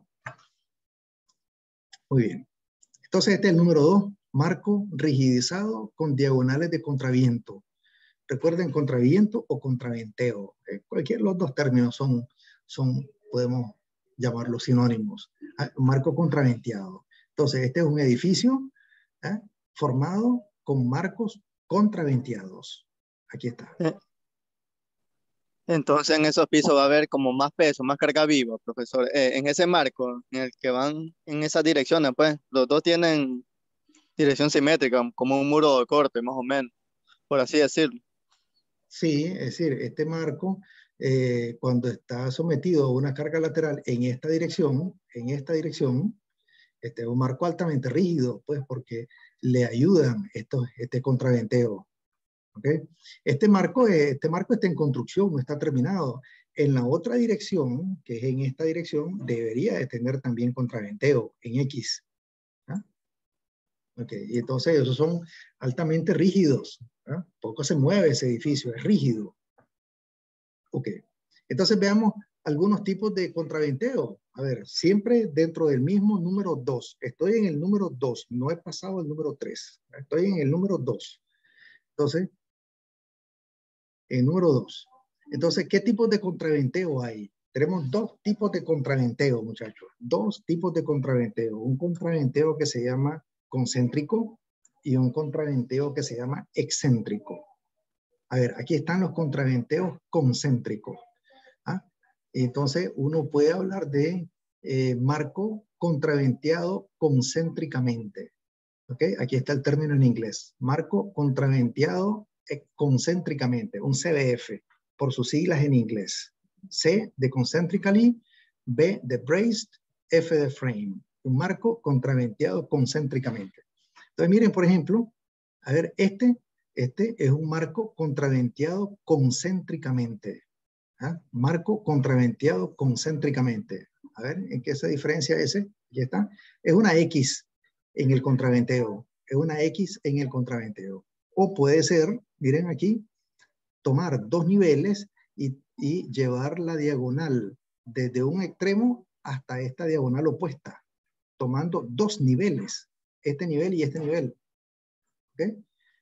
Muy bien. Entonces este es el número 2, marco rigidizado con diagonales de contraviento. Recuerden, contraviento o contraventeo. Cualquiera de los dos términos podemos llamarlos sinónimos. Marco contraventeado. Entonces, este es un edificio formado con marcos contraventeados. Aquí está. Entonces en esos pisos va a haber como más peso, más carga viva, profesor. En ese marco en el que van en esas direcciones, pues los dos tienen dirección simétrica, como un muro de corte, más o menos, por así decirlo. Sí, es decir, este marco, cuando está sometido a una carga lateral en esta dirección, este es un marco altamente rígido, pues porque le ayudan este contraventeo. ¿Okay? Este marco está en construcción, no está terminado. En la otra dirección, que es en esta dirección, debería de tener también contraventeo en X. ¿Ah? Okay. Y entonces esos son altamente rígidos. ¿Ah? Poco se mueve ese edificio, es rígido. Ok. Entonces veamos algunos tipos de contraventeo. A ver, siempre dentro del mismo número 2. Estoy en el número 2, no he pasado el número 3. Estoy en el número 2. Entonces, el número 2. Entonces, ¿qué tipos de contraventeo hay? Tenemos dos tipos de contraventeo, muchachos. Dos tipos de contraventeo. Un contraventeo que se llama concéntrico y un contraventeo que se llama excéntrico. A ver, aquí están los contraventeos concéntricos. ¿Ah? Entonces, uno puede hablar de marco contraventeado concéntricamente. ¿Ok? Aquí está el término en inglés. Marco contraventeado concéntricamente, un CBF, por sus siglas en inglés. C de concentrically, B de braced, F de frame. Un marco contraventeado concéntricamente. Entonces, miren, por ejemplo, a ver, este es un marco contraventeado concéntricamente. ¿Ah? Marco contraventeado concéntricamente. A ver, ¿en qué se diferencia ese? Aquí está. Es una X en el contraventeo. Es una X en el contraventeo. O puede ser, miren aquí, tomar dos niveles y llevar la diagonal desde un extremo hasta esta diagonal opuesta. tomando dos niveles, este nivel y este nivel. ¿Okay?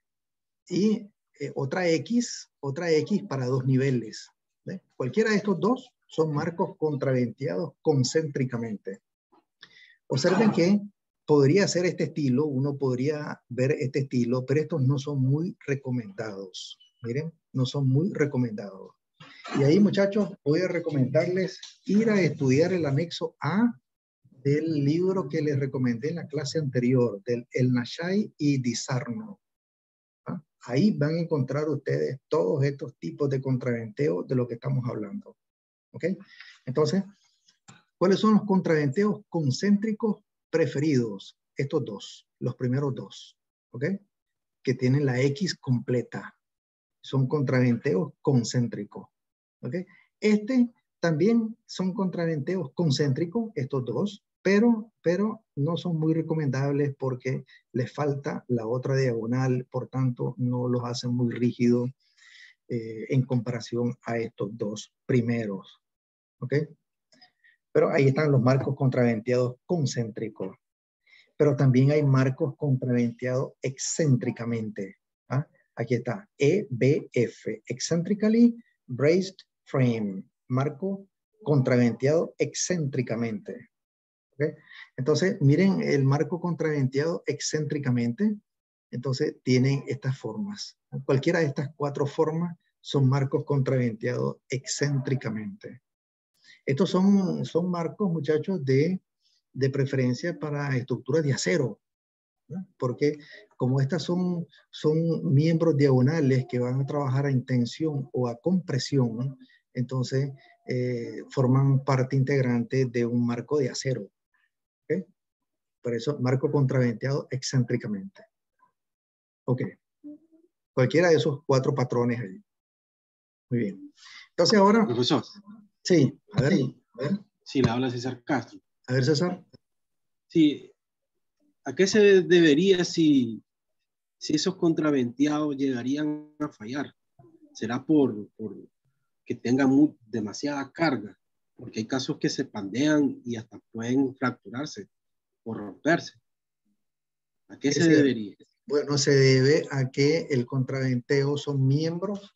Y otra X para dos niveles. ¿Ve? Cualquiera de estos dos son marcos contraventeados concéntricamente. Observen que podría ser este estilo, uno podría ver este estilo, pero estos no son muy recomendados. Miren, no son muy recomendados. Y ahí, muchachos, voy a recomendarles ir a estudiar el anexo A del libro que les recomendé en la clase anterior, del El Nashai y Di Sarno. ¿Ah? Ahí van a encontrar ustedes todos estos tipos de contraventeos de lo que estamos hablando. ¿Ok? Entonces, ¿cuáles son los contraventeos concéntricos preferidos? Estos dos, los primeros dos. ¿Ok? Que tienen la X completa. Son contraventeos concéntricos. ¿Ok? También son contraventeos concéntricos, estos dos, pero no son muy recomendables porque les falta la otra diagonal, por tanto no los hacen muy rígidos en comparación a estos dos primeros. ¿Ok? Pero ahí están los marcos contraventeados concéntricos. Pero también hay marcos contraventeados excéntricamente. ¿Ah? Aquí está, EBF, Eccentrically Braced Frame, marco contraventeado excéntricamente. ¿Okay? Entonces, miren el marco contraventeado excéntricamente. Entonces, tienen estas formas. Cualquiera de estas cuatro formas son marcos contraventeados excéntricamente. Estos son marcos, muchachos, de preferencia para estructuras de acero, ¿no? Porque como estas son miembros diagonales que van a trabajar a tensión o a compresión, ¿no? Entonces forman parte integrante de un marco de acero. ¿Okay? Por eso, marco contraventeado excéntricamente. Ok. Cualquiera de esos cuatro patrones ahí. Muy bien. Entonces ahora... Profesor. Sí, a ver. Sí, le habla César Castro. A ver, César. Sí, ¿a qué se debería si esos contraventeados llegarían a fallar? ¿Será por que tengan demasiada carga? Porque hay casos que se pandean y hasta pueden fracturarse o romperse. ¿A qué se debería? Bueno, se debe a que el contraventeo son miembros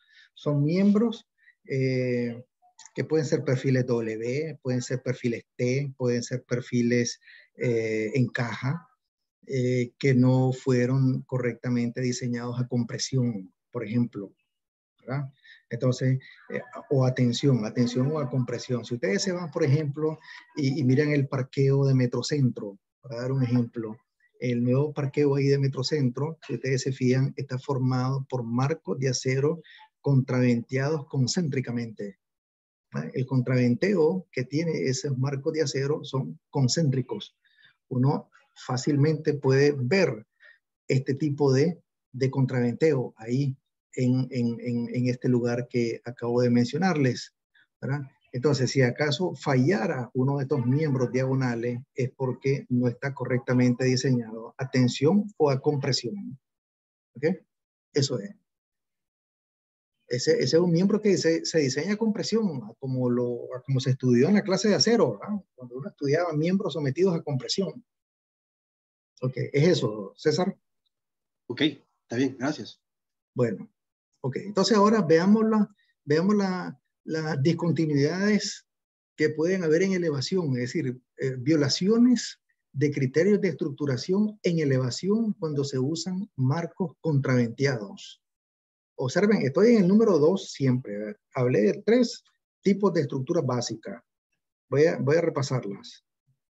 que pueden ser perfiles W, pueden ser perfiles T, pueden ser perfiles en caja, que no fueron correctamente diseñados a compresión, por ejemplo, ¿verdad? Entonces, o a tensión o a compresión. Si ustedes se van, por ejemplo, y miran el parqueo de Metrocentro, para dar un ejemplo, el nuevo parqueo ahí de Metrocentro, si ustedes se fijan, está formado por marcos de acero contraventeados concéntricamente. ¿Vale? El contraventeo que tiene esos marcos de acero son concéntricos. Uno fácilmente puede ver este tipo de contraventeo ahí en este lugar que acabo de mencionarles, ¿verdad? Entonces, si acaso fallara uno de estos miembros diagonales, es porque no está correctamente diseñado a tensión o a compresión. ¿Ok? Eso es. Ese es un miembro que se diseña a compresión, como se estudió en la clase de acero, ¿verdad? Cuando uno estudiaba miembros sometidos a compresión. Ok, es eso, César. Ok, está bien, gracias. Bueno, ok. Entonces ahora veamos las discontinuidades que pueden haber en elevación, es decir, violaciones de criterios de estructuración en elevación cuando se usan marcos contraventeados. Observen, estoy en el número 2 siempre. Hablé de 3 tipos de estructuras básicas. Voy a repasarlas.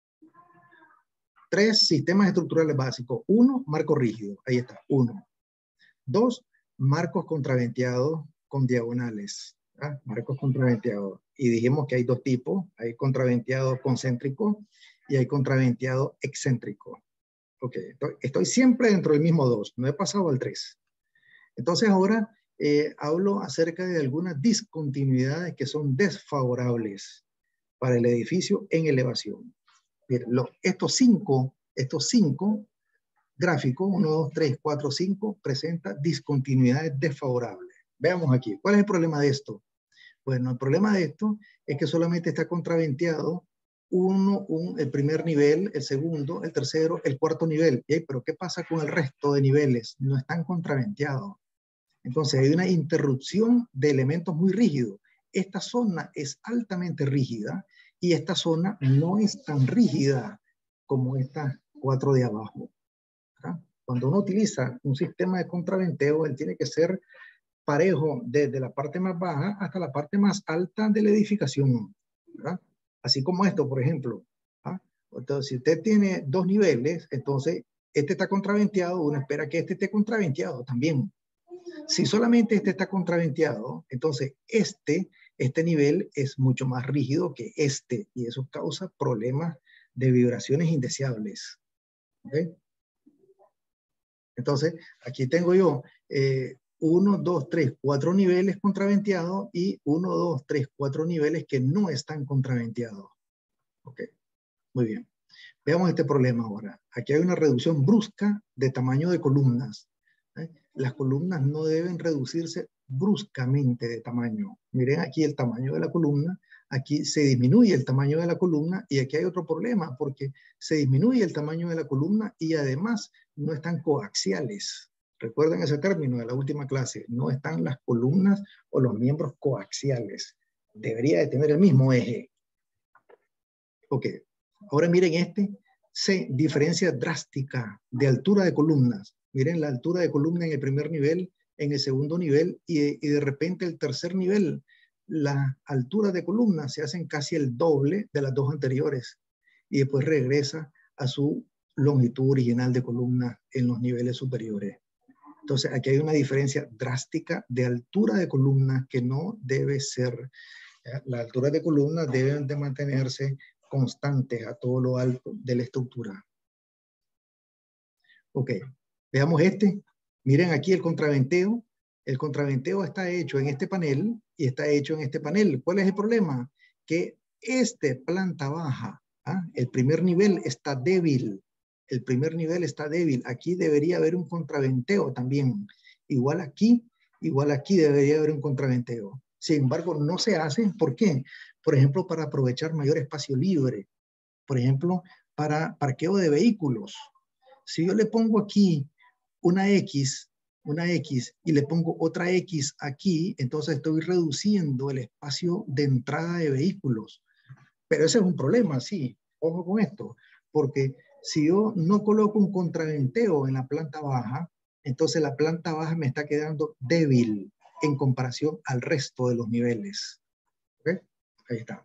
3 sistemas estructurales básicos. 1, marco rígido. Ahí está, 1. 2, marcos contraventeados con diagonales. ¿Ah? Marcos contraventeados. Y dijimos que hay 2 tipos. Hay contraventeado concéntrico y hay contraventeado excéntrico. Ok, estoy siempre dentro del mismo 2. No he pasado al 3. Entonces ahora hablo acerca de algunas discontinuidades que son desfavorables para el edificio en elevación. Miren, estos cinco gráficos, 1, 2, 3, 4, 5, presenta discontinuidades desfavorables. Veamos aquí, ¿cuál es el problema de esto? Bueno, el problema de esto es que solamente está contraventeado el primer nivel, el segundo, el tercero, el cuarto nivel. Pero ¿qué pasa con el resto de niveles? No están contraventeados. Entonces hay una interrupción de elementos muy rígidos. Esta zona es altamente rígida y esta zona no es tan rígida como estas 4 de abajo, ¿verdad? Cuando uno utiliza un sistema de contraventeo, él tiene que ser parejo desde la parte más baja hasta la parte más alta de la edificación, ¿verdad? Así como esto, por ejemplo. ¿Ah? Entonces, si usted tiene 2 niveles, entonces este está contraventeado, uno espera que este esté contraventeado también. Si solamente este está contraventeado, entonces este nivel es mucho más rígido que este, y eso causa problemas de vibraciones indeseables. ¿Okay? Entonces, aquí tengo yo 1, 2, 3, 4 niveles contraventeados y 1, 2, 3, 4 niveles que no están contraventeados. Ok, muy bien. Veamos este problema ahora. Aquí hay una reducción brusca de tamaño de columnas. Las columnas no deben reducirse bruscamente de tamaño. Miren aquí el tamaño de la columna. Aquí se disminuye el tamaño de la columna y aquí hay otro problema porque se disminuye el tamaño de la columna y además no están coaxiales. Recuerden ese término de la última clase. No están las columnas o los miembros coaxiales. Debería de tener el mismo eje. Ok. Ahora miren se diferencia drástica de altura de columnas. Miren la altura de columna en el primer nivel, en el segundo nivel y de repente el tercer nivel. La altura de columna se hacen casi el doble de las 2 anteriores y después regresa a su longitud original de columna en los niveles superiores. Entonces aquí hay una diferencia drástica de altura de columna que no debe ser. Las alturas de columna deben de mantenerse constantes a todo lo alto de la estructura. Ok, veamos Miren aquí el contraventeo. El contraventeo está hecho en este panel y está hecho en este panel. ¿Cuál es el problema? Que planta baja, el primer nivel está débil. El primer nivel está débil. Aquí debería haber un contraventeo también. Igual aquí debería haber un contraventeo. Sin embargo, no se hace. ¿Por qué? Por ejemplo, para aprovechar mayor espacio libre. Por ejemplo, para parqueo de vehículos. Si yo le pongo aquí una X y le pongo otra X aquí, entonces estoy reduciendo el espacio de entrada de vehículos. Pero ese es un problema, sí. Ojo con esto, porque si yo no coloco un contraventeo en la planta baja, entonces la planta baja me está quedando débil en comparación al resto de los niveles. ¿Okay? Ahí está.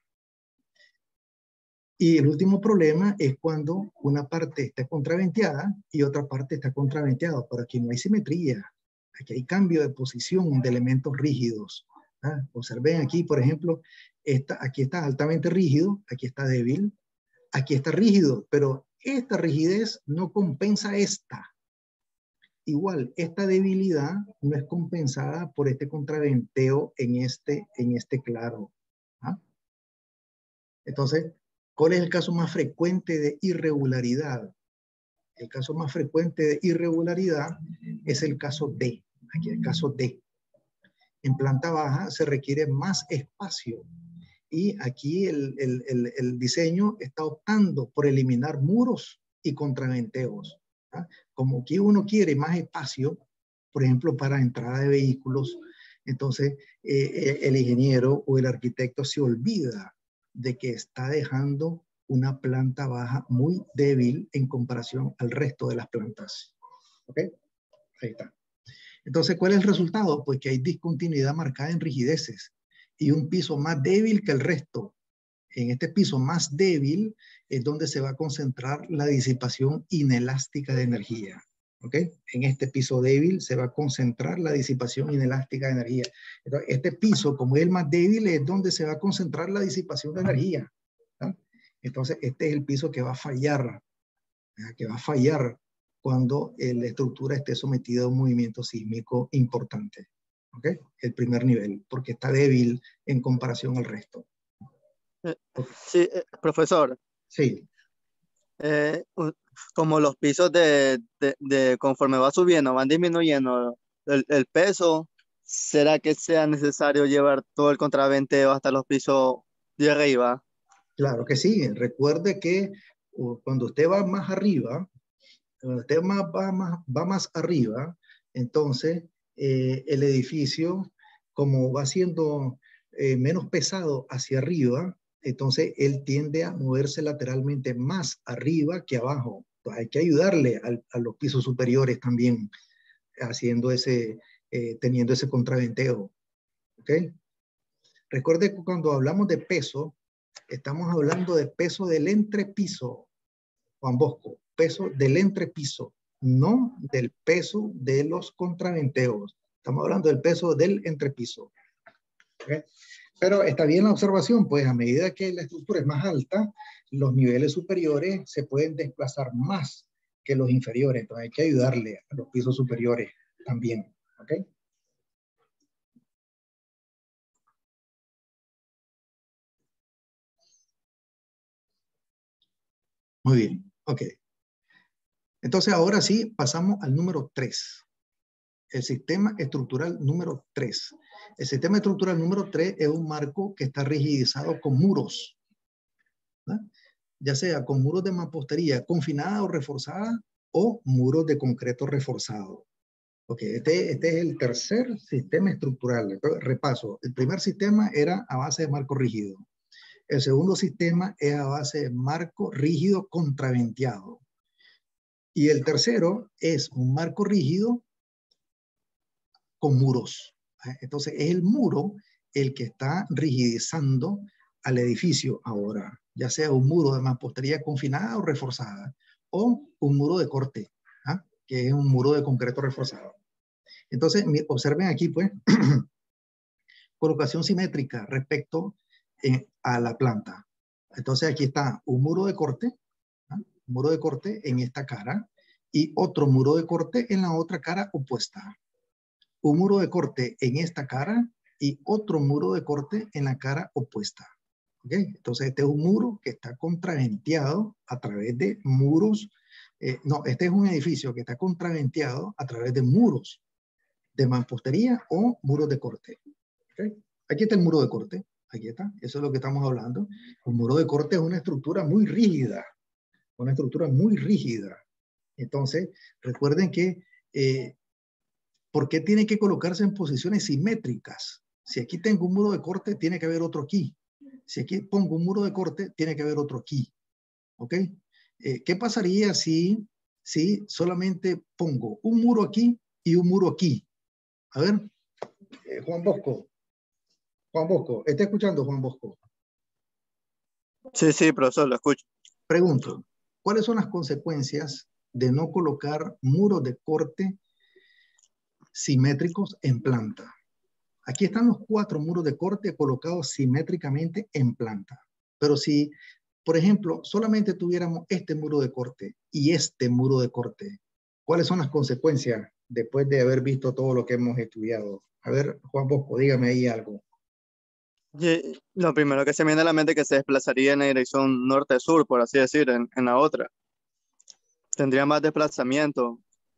Y el último problema es cuando una parte está contraventeada y otra parte está contraventeada. Por aquí no hay simetría. Aquí hay cambio de posición de elementos rígidos. Observen aquí, por ejemplo, aquí está altamente rígido, aquí está débil, aquí está rígido, pero esta rigidez no compensa esta. Igual, esta debilidad no es compensada por este contraventeo en este claro. Entonces, ¿cuál es el caso más frecuente de irregularidad? El caso más frecuente de irregularidad es el caso D. Aquí el caso D. En planta baja se requiere más espacio y aquí el diseño está optando por eliminar muros y contraventeos. Como aquí uno quiere más espacio, por ejemplo, para entrada de vehículos, entonces el ingeniero o el arquitecto se olvida de que está dejando una planta baja muy débil en comparación al resto de las plantas. ¿Ok? Ahí está. Entonces, ¿cuál es el resultado? Pues que hay discontinuidad marcada en rigideces y un piso más débil que el resto. En este piso más débil es donde se va a concentrar la disipación inelástica de energía. ¿Ok? En este piso débil se va a concentrar la disipación inelástica de energía. Entonces, este piso, como es el más débil, es donde se va a concentrar la disipación de energía. ¿Ah? Entonces, este es el piso que va a fallar, cuando la estructura esté sometida a un movimiento sísmico importante. ¿Ok? El primer nivel, porque está débil en comparación al resto. Sí, profesor. Sí. Como los pisos conforme va subiendo, van disminuyendo el peso, ¿será que sea necesario llevar todo el contraventeo hasta los pisos de arriba? Claro que sí. Recuerde que cuando usted va más arriba, cuando usted va más arriba, entonces el edificio, como va siendo menos pesado hacia arriba, entonces él tiende a moverse lateralmente más arriba que abajo. Entonces, hay que ayudarle a los pisos superiores también, haciendo teniendo ese contraventeo. ¿Ok? Recuerde que cuando hablamos de peso, estamos hablando de peso del entrepiso, Juan Bosco, peso del entrepiso, no del peso de los contraventeos. Estamos hablando del peso del entrepiso. ¿Okay? Pero está bien la observación, pues a medida que la estructura es más alta, los niveles superiores se pueden desplazar más que los inferiores. Entonces hay que ayudarle a los pisos superiores también. ¿Ok? Muy bien. Ok. Entonces ahora sí pasamos al número 3. El sistema estructural número 3. El sistema estructural número 3 es un marco que está rigidizado con muros, ¿no? Ya sea con muros de mampostería confinada o reforzada o muros de concreto reforzado. Ok, este es el tercer sistema estructural. Entonces, repaso. El primer sistema era a base de marco rígido. El segundo sistema es a base de marco rígido contraventeado. Y el tercero es un marco rígido con muros. Entonces es el muro el que está rigidizando al edificio ahora, ya sea un muro de mampostería confinada o reforzada, o un muro de corte, ¿ah? Que es un muro de concreto reforzado. Entonces, observen aquí, pues, colocación simétrica respecto a la planta. Entonces aquí está un muro de corte, ¿ah? Un muro de corte en esta cara y otro muro de corte en la otra cara opuesta. Un muro de corte en esta cara y otro muro de corte en la cara opuesta. ¿Ok? Entonces este es un muro que está contraventeado a través de muros. No, este es un edificio que está contraventeado a través de muros de mampostería o muros de corte. ¿Ok? Aquí está el muro de corte. Aquí está. Eso es lo que estamos hablando. Un muro de corte es una estructura muy rígida. Una estructura muy rígida. Entonces, recuerden que ¿por qué tiene que colocarse en posiciones simétricas? Si aquí tengo un muro de corte, tiene que haber otro aquí. Si aquí pongo un muro de corte, tiene que haber otro aquí. ¿Ok? ¿Qué pasaría si solamente pongo un muro aquí y un muro aquí? A ver, Juan Bosco. Juan Bosco, ¿está escuchando, Juan Bosco? Sí, sí, profesor, lo escucho. Pregunto, ¿cuáles son las consecuencias de no colocar muros de corte simétricos en planta? Aquí están los 4 muros de corte colocados simétricamente en planta. Pero si, por ejemplo, solamente tuviéramos este muro de corte y este muro de corte, ¿cuáles son las consecuencias después de haber visto todo lo que hemos estudiado? A ver, Juan Bosco, dígame ahí algo. Y lo primero que se me viene a la mente es que se desplazaría en la dirección norte-sur, por así decir, en la otra. Tendría más desplazamiento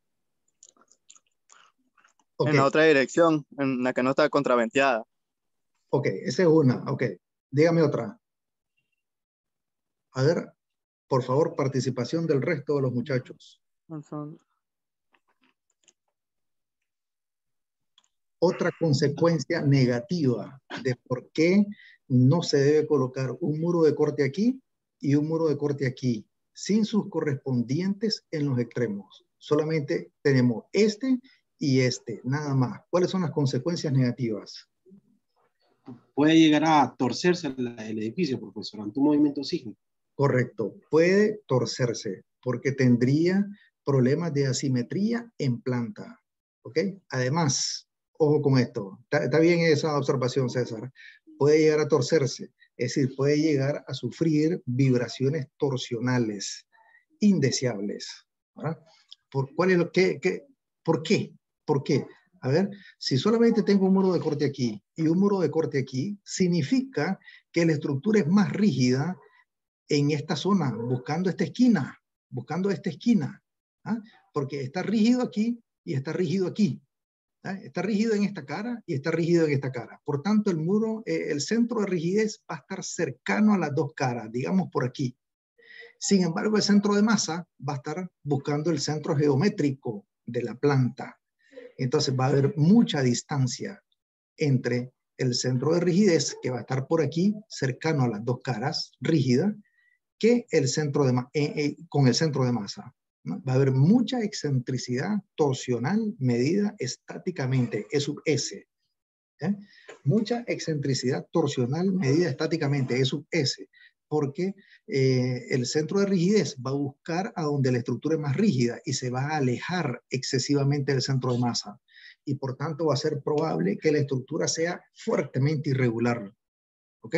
Ok, en la otra dirección, en la que no está contraventeada. ok, esa es una. Ok, dígame otra. A ver, por favor, participación del resto de los muchachos. Otra consecuencia negativa de por qué no se debe colocar un muro de corte aquí y un muro de corte aquí, sin sus correspondientes en los extremos. Solamente tenemos este y este, nada más. ¿Cuáles son las consecuencias negativas? Puede llegar a torcerse el edificio, profesor, ante un movimiento sísmico. Correcto, puede torcerse porque tendría problemas de asimetría en planta. ¿Ok? Además, ojo con esto, está bien esa observación, César, puede llegar a torcerse, es decir, puede llegar a sufrir vibraciones torsionales indeseables. ¿Verdad? ¿Por qué? ¿Por qué? A ver, si solamente tengo un muro de corte aquí y un muro de corte aquí, significa que la estructura es más rígida en esta zona, buscando esta esquina, ¿ah? Porque está rígido aquí y está rígido aquí. ¿Ah? Está rígido en esta cara y está rígido en esta cara. Por tanto, el muro, el centro de rigidez va a estar cercano a las dos caras, digamos por aquí. Sin embargo, el centro de masa va a estar buscando el centro geométrico de la planta. Entonces va a haber mucha distancia entre el centro de rigidez, que va a estar por aquí, cercano a las dos caras, rígida, que el centro con el centro de masa, ¿no? Va a haber mucha excentricidad torsional medida estáticamente, E sub S. ¿Eh? Mucha excentricidad torsional medida estáticamente, E sub S, porque el centro de rigidez va a buscar a donde la estructura es más rígida y se va a alejar excesivamente del centro de masa. Y por tanto va a ser probable que la estructura sea fuertemente irregular. ¿Ok?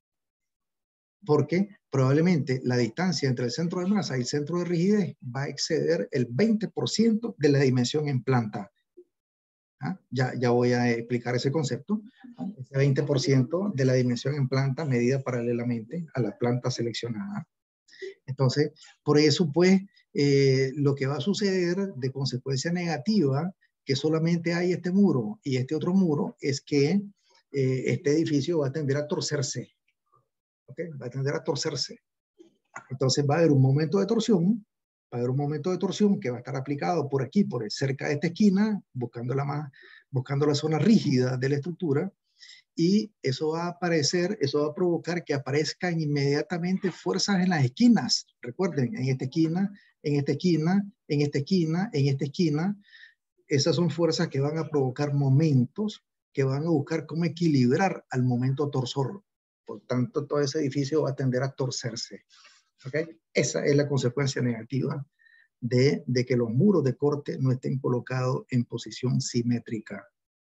Porque probablemente la distancia entre el centro de masa y el centro de rigidez va a exceder el 20% de la dimensión en planta. ¿Ah? Ya voy a explicar ese concepto. ¿Ah? Ese 20% de la dimensión en planta medida paralelamente a la planta seleccionada. Entonces, por eso, pues, lo que va a suceder de consecuencia negativa, que solamente hay este muro y este otro muro, es que este edificio va a tender a torcerse. ¿Okay? Va a tender a torcerse. Entonces va a haber un momento de torsión, va a haber un momento de torsión que va a estar aplicado por aquí, por cerca de esta esquina, buscando la zona rígida de la estructura, y eso va a aparecer, eso va a provocar que aparezcan inmediatamente fuerzas en las esquinas. Recuerden, en esta esquina, en esta esquina, en esta esquina, en esta esquina, esas son fuerzas que van a provocar momentos que van a buscar cómo equilibrar al momento torsor. Por tanto, todo ese edificio va a tender a torcerse. ¿Okay? Esa es la consecuencia negativa de que los muros de corte no estén colocados en posición simétrica.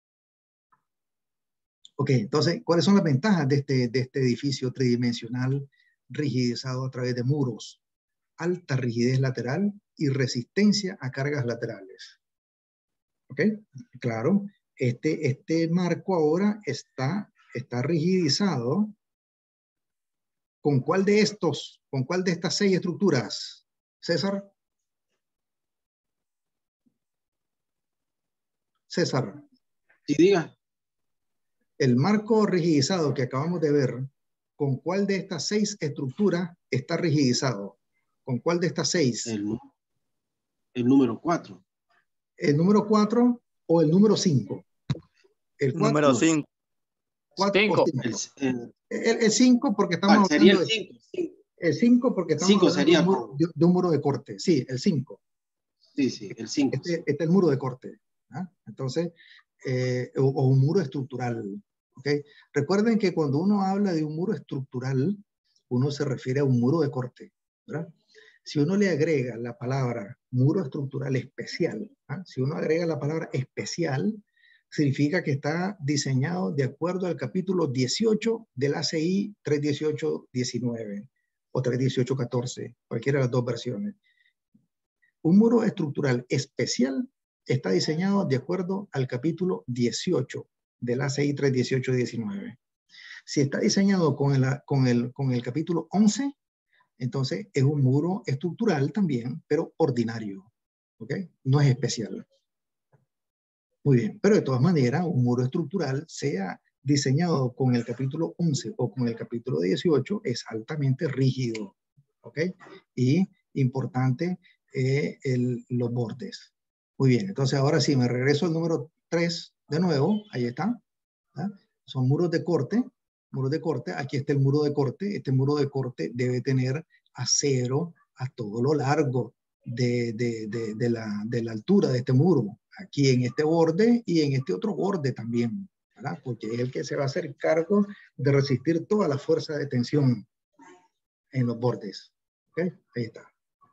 Ok, entonces, ¿cuáles son las ventajas de este edificio tridimensional rigidizado a través de muros? Alta rigidez lateral y resistencia a cargas laterales. ¿Ok? Claro, este marco ahora está rigidizado. ¿Con cuál de estas 6 estructuras, César? César. Sí, diga. El marco rigidizado que acabamos de ver, ¿con cuál de estas 6 estructuras está rigidizado? ¿Con cuál de estas 6? El número 4. ¿El número 4 o el número 5? El 4. Número 5. 4 o 5. El 5 porque estamos sería hablando el 5. El 5 porque estamos hablando sería de un muro de corte. Sí, el 5. Sí, el 5. Este es el muro de corte. ¿Ah? Entonces, o un muro estructural. ¿Okay? Recuerden que cuando uno habla de un muro estructural, uno se refiere a un muro de corte. ¿Verdad? Si uno le agrega la palabra muro estructural especial, ¿ah? Si uno agrega la palabra especial, significa que está diseñado de acuerdo al capítulo 18 del ACI 318-19 o 318-14, cualquiera de las dos versiones. Un muro estructural especial está diseñado de acuerdo al capítulo 18 del ACI 318-19. Si está diseñado con el capítulo 11, entonces es un muro estructural también, pero ordinario. ¿Ok? No es especial. Muy bien, pero de todas maneras, un muro estructural, sea diseñado con el capítulo 11 o con el capítulo 18, es altamente rígido. ¿Ok? Y importante, los bordes. Muy bien, entonces ahora sí, me regreso al número 3 de nuevo, ahí está. ¿Ah? Son muros de corte, aquí está el muro de corte, este muro de corte debe tener acero a todo lo largo de la altura de este muro, aquí en este borde y en este otro borde también, ¿verdad? Porque es el que se va a hacer cargo de resistir toda la fuerza de tensión en los bordes. ¿Okay? Ahí está.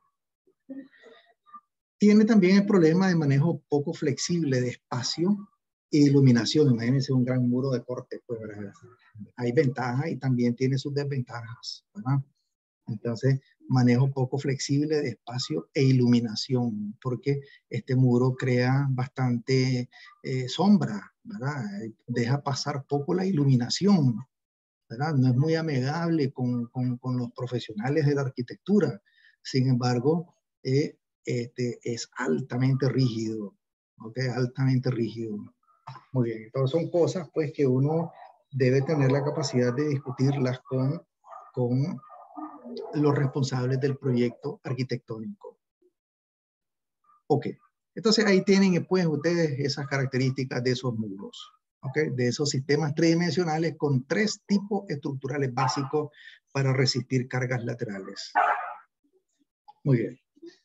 Tiene también el problema de manejo poco flexible de espacio e iluminación. Imagínense un gran muro de corte, pues, ¿verdad? Hay ventajas y también tiene sus desventajas, ¿verdad? Entonces, manejo poco flexible de espacio e iluminación, porque este muro crea bastante sombra, ¿verdad? Deja pasar poco la iluminación, ¿verdad? No es muy amigable con los profesionales de la arquitectura. Sin embargo, es altamente rígido. ¿ok? Altamente rígido. Muy bien, entonces son cosas pues que uno debe tener la capacidad de discutirlas con los responsables del proyecto arquitectónico. Ok, entonces ahí tienen pues ustedes esas características de esos muros, ok, de esos sistemas tridimensionales con 3 tipos estructurales básicos para resistir cargas laterales. Muy bien.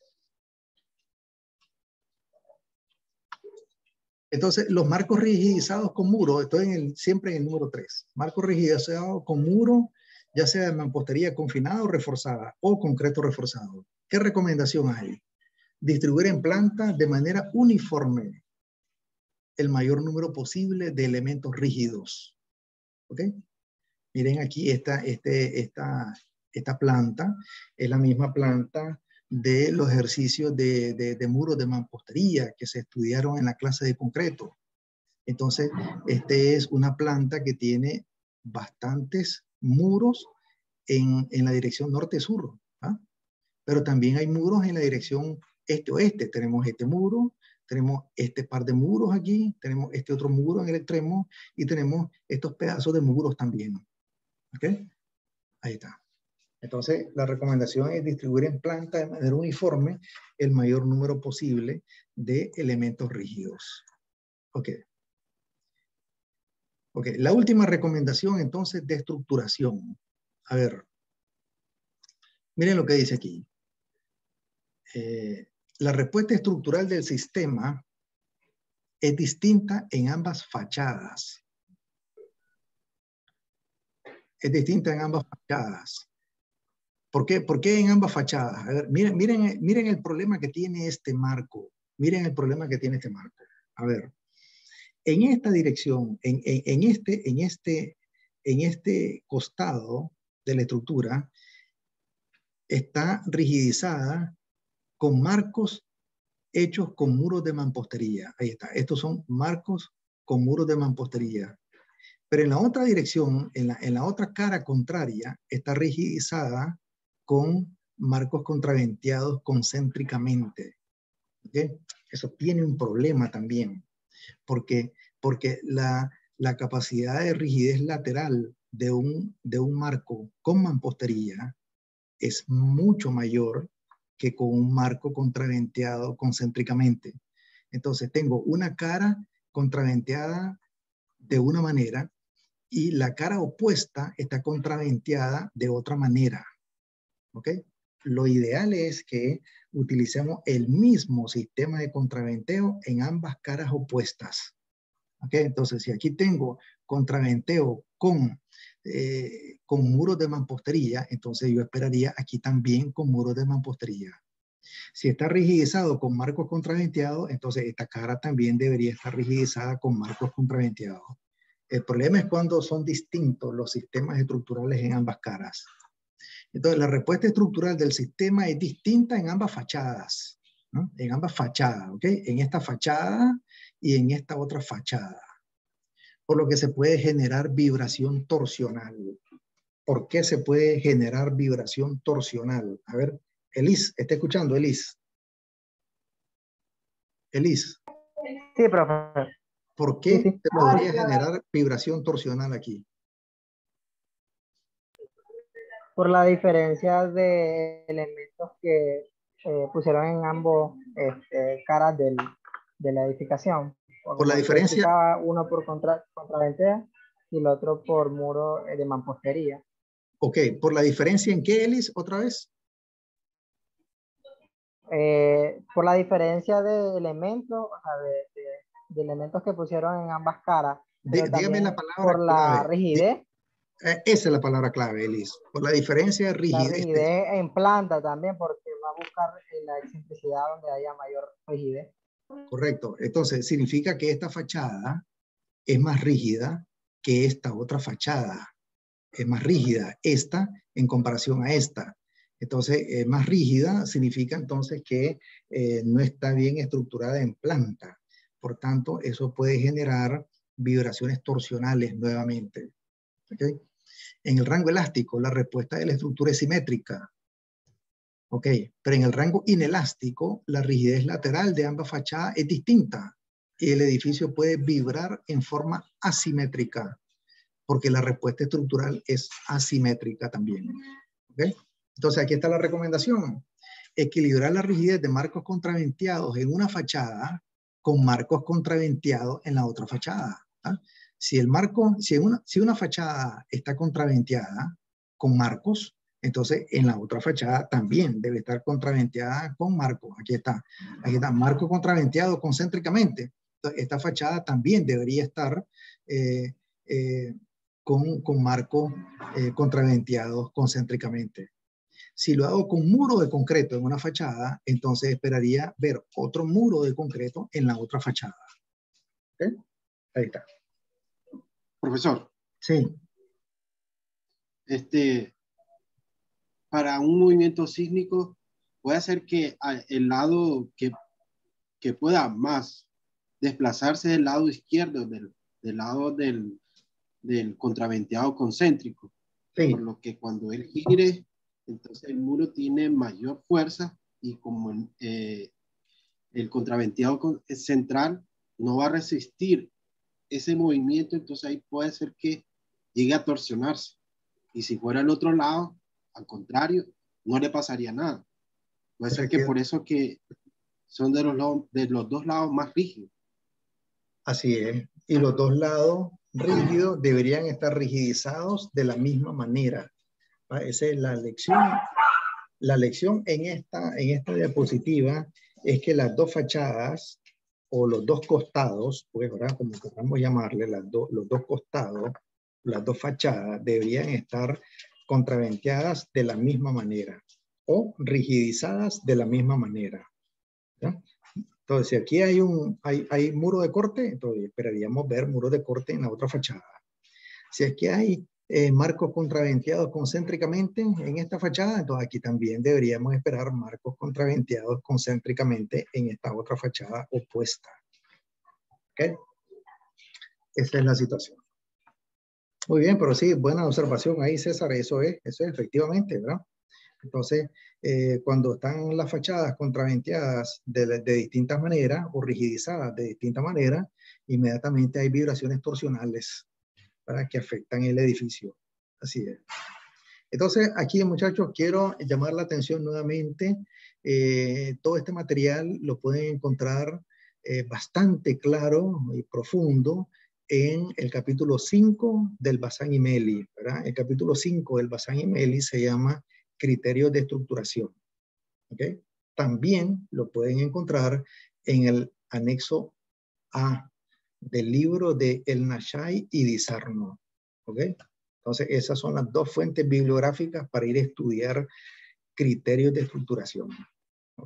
Entonces, los marcos rigidizados con muro, estoy siempre en el número 3. Marcos rigidizados con muro, ya sea de mampostería confinada o reforzada, o concreto reforzado. ¿Qué recomendación hay? Distribuir en planta de manera uniforme el mayor número posible de elementos rígidos. ¿Ok? Miren aquí esta planta, es la misma planta de los ejercicios de muros de mampostería que se estudiaron en la clase de concreto. Entonces, es una planta que tiene bastantes muros en la dirección norte-sur, ¿ah? Pero también hay muros en la dirección este-oeste. Tenemos este muro, tenemos este par de muros aquí, tenemos este otro muro en el extremo y tenemos estos pedazos de muros también. ¿Ok? Ahí está. Entonces, la recomendación es distribuir en planta de manera uniforme el mayor número posible de elementos rígidos. Ok. Ok, la última recomendación entonces de estructuración. A ver, miren lo que dice aquí. La respuesta estructural del sistema es distinta en ambas fachadas. Es distinta en ambas fachadas. ¿Por qué en ambas fachadas? A ver, miren el problema que tiene este marco. Miren el problema que tiene este marco. A ver, en esta dirección, en este costado de la estructura, está rigidizada con marcos hechos con muros de mampostería. Ahí está. Estos son marcos con muros de mampostería. Pero en la otra dirección, en la otra cara contraria, está rigidizada con marcos contraventeados concéntricamente. ¿Okay? Eso tiene un problema también, porque la capacidad de rigidez lateral de un marco con mampostería es mucho mayor que con un marco contraventeado concéntricamente. Entonces tengo una cara contraventeada de una manera y la cara opuesta está contraventeada de otra manera. ¿Ok? Lo ideal es que utilicemos el mismo sistema de contraventeo en ambas caras opuestas. ¿Ok? Entonces, si aquí tengo contraventeo con muros de mampostería, entonces yo esperaría aquí también con muros de mampostería. Si está rigidizado con marcos contraventeados, entonces esta cara también debería estar rigidizada con marcos contraventeados. El problema es cuando son distintos los sistemas estructurales en ambas caras. Entonces, la respuesta estructural del sistema es distinta en ambas fachadas, ¿no? En ambas fachadas, ¿ok? En esta fachada y en esta otra fachada. Por lo que se puede generar vibración torsional. ¿Por qué se puede generar vibración torsional? A ver, Elis, ¿está escuchando, Elis? Elis. Sí, profesor. ¿Por qué Sí. se podría generar vibración torsional aquí? Por la diferencia de elementos que pusieron en ambos caras de la edificación. Por la Como usted diferencia, explicaba, uno por contraventea y el otro por muro de mampostería. ok, ¿por la diferencia en qué, Elis, otra vez? Por la diferencia de elementos, o sea, de elementos que pusieron en ambas caras, pero Dígame también la palabra por la clave. rigidez. Esa es la palabra clave, Elis. Por la diferencia de La rigidez. rigidez en planta también, porque va a buscar la excentricidad donde haya mayor rigidez. Correcto. Entonces, significa que esta fachada es más rígida que esta otra fachada. Es más rígida esta en comparación a esta. Entonces, más rígida significa entonces que no está bien estructurada en planta. Por tanto, eso puede generar vibraciones torsionales nuevamente. ¿Okay? En el rango elástico, la respuesta de la estructura es simétrica. Ok, pero en el rango inelástico, la rigidez lateral de ambas fachadas es distinta. y el edificio puede vibrar en forma asimétrica, porque la respuesta estructural es asimétrica también. ¿Okay? Entonces, aquí está la recomendación. Equilibrar la rigidez de marcos contraventeados en una fachada con marcos contraventeados en la otra fachada. ¿Ah? Si una fachada está contraventeada con marcos, entonces en la otra fachada también debe estar contraventeada con marcos. Aquí está, marco contraventeado concéntricamente. Entonces, esta fachada también debería estar con marcos contraventeados concéntricamente. Si lo hago con muro de concreto en una fachada, entonces esperaría ver otro muro de concreto en la otra fachada. ¿Okay? Ahí está. Profesor. Sí. Para un movimiento sísmico, puede ser que el lado que pueda más desplazarse del lado izquierdo, del lado del contraventeado concéntrico. Sí. Por lo que cuando él gire, entonces el muro tiene mayor fuerza y como el contraventeado central no va a resistir ese movimiento, entonces ahí puede ser que llegue a torsionarse. Y si fuera el otro lado, al contrario, no le pasaría nada. Puede ser que por eso que son de los dos lados más rígidos. Así es. Y los dos lados rígidos deberían estar rigidizados de la misma manera. Esa es la lección. La lección en esta diapositiva es que las dos fachadas o los dos costados, pues ahora como queramos llamarle, los dos costados, las dos fachadas deberían estar contraventeadas de la misma manera o rigidizadas de la misma manera. ¿Ya? Entonces, si aquí hay muro de corte, entonces esperaríamos ver muro de corte en la otra fachada. Si aquí hay marcos contraventeados concéntricamente en esta fachada, entonces aquí también deberíamos esperar marcos contraventeados concéntricamente en esta otra fachada opuesta. ¿Ok? Esa es la situación. Muy bien, pero sí, buena observación ahí, César, eso es efectivamente, ¿verdad? Entonces, cuando están las fachadas contraventeadas de distintas maneras o rigidizadas de distintas maneras, inmediatamente hay vibraciones torsionales para que afectan el edificio. Así es. Entonces, aquí, muchachos, quiero llamar la atención nuevamente. Todo este material lo pueden encontrar bastante claro y profundo en el capítulo 5 del Bazán y Meli, ¿verdad? El capítulo 5 del Bazán y Meli se llama Criterios de estructuración. ¿Okay? También lo pueden encontrar en el anexo A del libro de El Nashai y Di Sarno. ¿Ok? Entonces, esas son las dos fuentes bibliográficas para ir a estudiar criterios de estructuración. ¿Ok?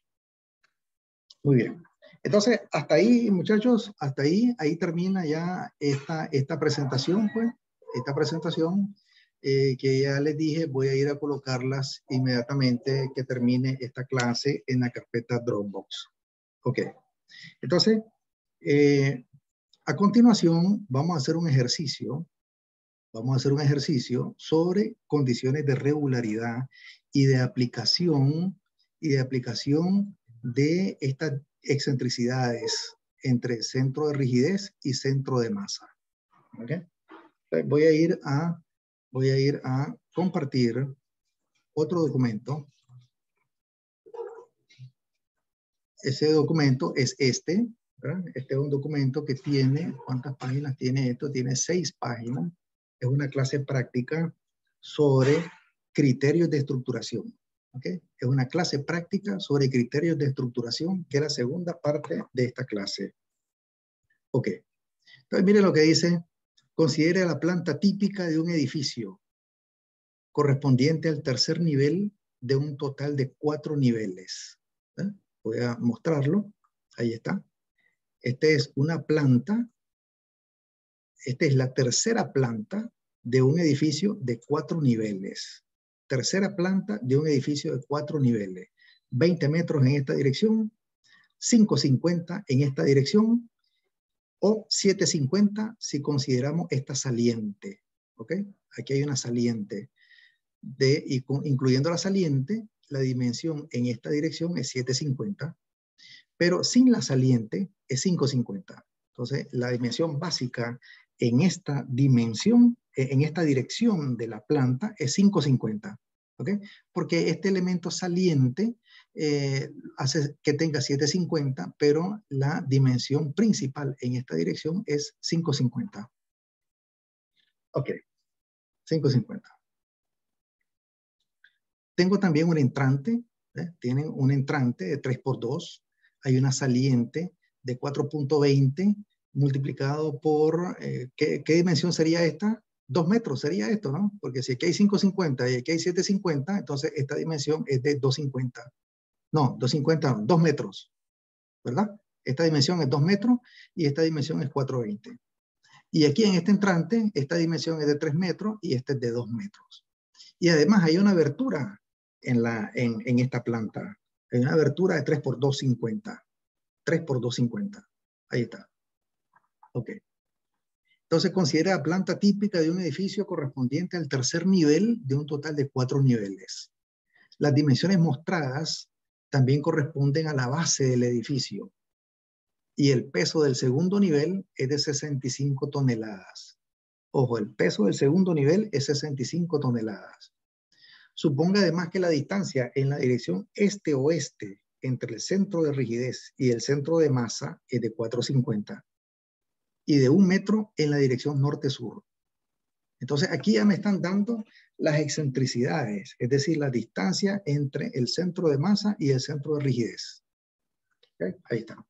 Muy bien. Entonces, hasta ahí, muchachos, hasta ahí termina ya esta presentación, pues, esta presentación que ya les dije, voy a ir a colocarlas inmediatamente que termine esta clase en la carpeta Dropbox. Ok. Entonces, a continuación, vamos a hacer un ejercicio. Vamos a hacer un ejercicio sobre condiciones de regularidad y de aplicación de estas excentricidades entre centro de rigidez y centro de masa. ¿Okay? Entonces voy a ir a compartir otro documento. Ese documento es este, ¿verdad? Este es un documento que tiene, ¿cuántas páginas tiene esto? Tiene 6 páginas. Es una clase práctica sobre criterios de estructuración. ¿Okay? Es una clase práctica sobre criterios de estructuración, que es la segunda parte de esta clase. Ok. Entonces, miren lo que dice. Considere la planta típica de un edificio correspondiente al tercer nivel de un total de 4 niveles. ¿Eh? Voy a mostrarlo. Ahí está. Esta es una planta. Esta es la tercera planta de un edificio de 4 niveles. Tercera planta de un edificio de 4 niveles. 20 metros en esta dirección, 5,50 en esta dirección o 7,50 si consideramos esta saliente. ¿Ok? Aquí hay una saliente. Incluyendo la saliente, la dimensión en esta dirección es 7,50. pero sin la saliente es 550. Entonces, la dimensión básica en esta dimensión, en esta dirección de la planta es 550. ¿Ok? Porque este elemento saliente hace que tenga 750, pero la dimensión principal en esta dirección es 550. Ok, 550. Tengo también un entrante, tienen un entrante de 3×2, hay una saliente de 4.20 multiplicado por, ¿qué dimensión sería esta? 2 metros sería esto, ¿no? Porque si aquí hay 550 y aquí hay 750, entonces esta dimensión es de 250. No, 250 no, 2 metros, ¿verdad? Esta dimensión es 2 metros y esta dimensión es 420. Y aquí en este entrante, esta dimensión es de 3 metros y esta es de 2 metros. Y además hay una abertura en esta planta. Hay una abertura de 3×250. 3×250. Ahí está. Ok. Entonces considera la planta típica de un edificio correspondiente al tercer nivel de un total de 4 niveles. Las dimensiones mostradas también corresponden a la base del edificio. Y el peso del segundo nivel es de 65 toneladas. Ojo, el peso del segundo nivel es 65 toneladas. Suponga además que la distancia en la dirección este-oeste entre el centro de rigidez y el centro de masa es de 450 y de 1 metro en la dirección norte-sur. Entonces aquí ya me están dando las excentricidades, es decir, la distancia entre el centro de masa y el centro de rigidez. ¿Okay? Ahí está.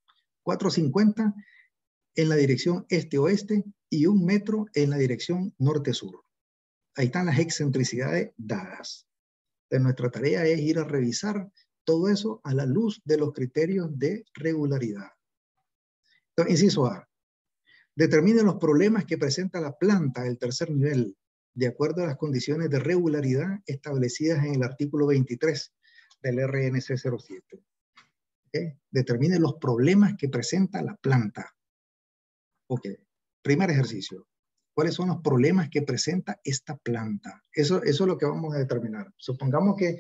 450 en la dirección este-oeste y 1 metro en la dirección norte-sur. Ahí están las excentricidades dadas. Entonces, nuestra tarea es ir a revisar todo eso a la luz de los criterios de regularidad. Entonces, inciso A. Determine los problemas que presenta la planta del tercer nivel de acuerdo a las condiciones de regularidad establecidas en el artículo 23 del RNC 07. ¿Okay? Determine los problemas que presenta la planta. Ok. Primer ejercicio. ¿Cuáles son los problemas que presenta esta planta? Eso es lo que vamos a determinar. Supongamos que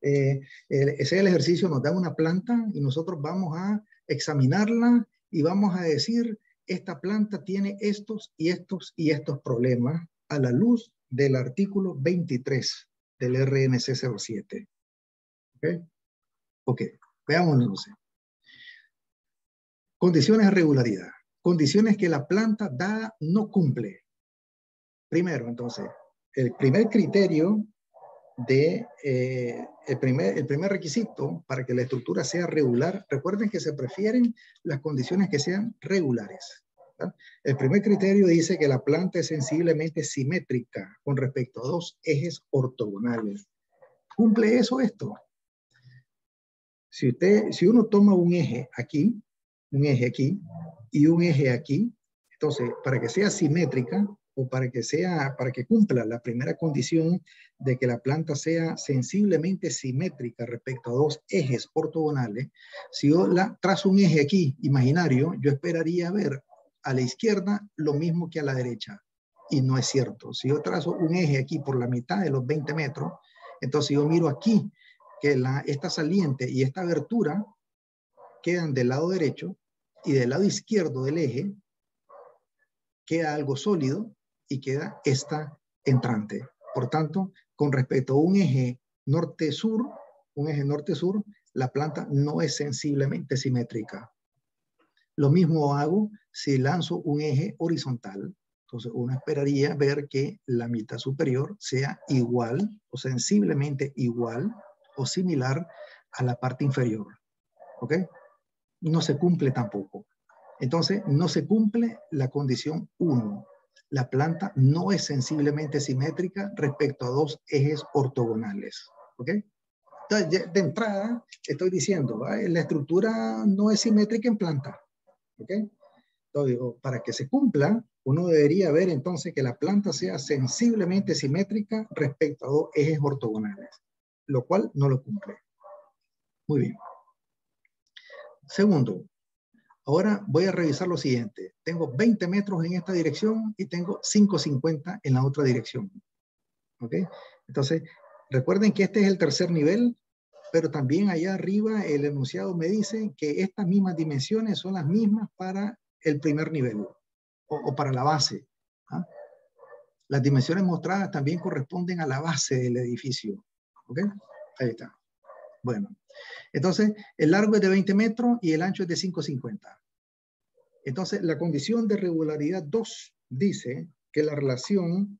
ese ejercicio nos da una planta y nosotros vamos a examinarla y vamos a decir, esta planta tiene estos y estos y estos problemas a la luz del artículo 23 del RNC 07. ¿Ok? Ok, veámoslo entonces. Condiciones de regularidad. Condiciones que la planta dada no cumple. Primero, entonces, el primer criterio de, el primer requisito para que la estructura sea regular, recuerden que se prefieren las condiciones que sean regulares. ¿Verdad? El primer criterio dice que la planta es sensiblemente simétrica con respecto a 2 ejes ortogonales. ¿Cumple eso esto? Si uno toma un eje aquí y un eje aquí, entonces, para que sea simétrica, o para que cumpla la primera condición de que la planta sea sensiblemente simétrica respecto a 2 ejes ortogonales, si yo trazo un eje aquí imaginario, yo esperaría ver a la izquierda lo mismo que a la derecha. Y no es cierto. Si yo trazo un eje aquí por la mitad de los 20 metros, entonces yo miro aquí que esta saliente y esta abertura quedan del lado derecho y del lado izquierdo del eje queda algo sólido y queda esta entrante. Por tanto, con respecto a un eje norte-sur, la planta no es sensiblemente simétrica. Lo mismo hago si lanzo un eje horizontal. Entonces, uno esperaría ver que la mitad superior sea igual o sensiblemente igual o similar a la parte inferior. ¿Ok? No se cumple tampoco. Entonces, no se cumple la condición 1. La planta no es sensiblemente simétrica respecto a 2 ejes ortogonales. ¿Ok? Entonces, de entrada, estoy diciendo, ¿vale? La estructura no es simétrica en planta. ¿Ok? Entonces, para que se cumpla, uno debería ver entonces que la planta sea sensiblemente simétrica respecto a 2 ejes ortogonales, lo cual no lo cumple. Muy bien. Segundo, ahora voy a revisar lo siguiente. Tengo 20 metros en esta dirección y tengo 550 en la otra dirección. ¿Ok? Entonces, recuerden que este es el tercer nivel, pero también allá arriba el enunciado me dice que estas mismas dimensiones son las mismas para el primer nivel o para la base. ¿Ah? Las dimensiones mostradas también corresponden a la base del edificio. ¿Ok? Ahí está. Bueno, entonces el largo es de 20 metros y el ancho es de 5,50. Entonces la condición de regularidad 2 dice que la relación,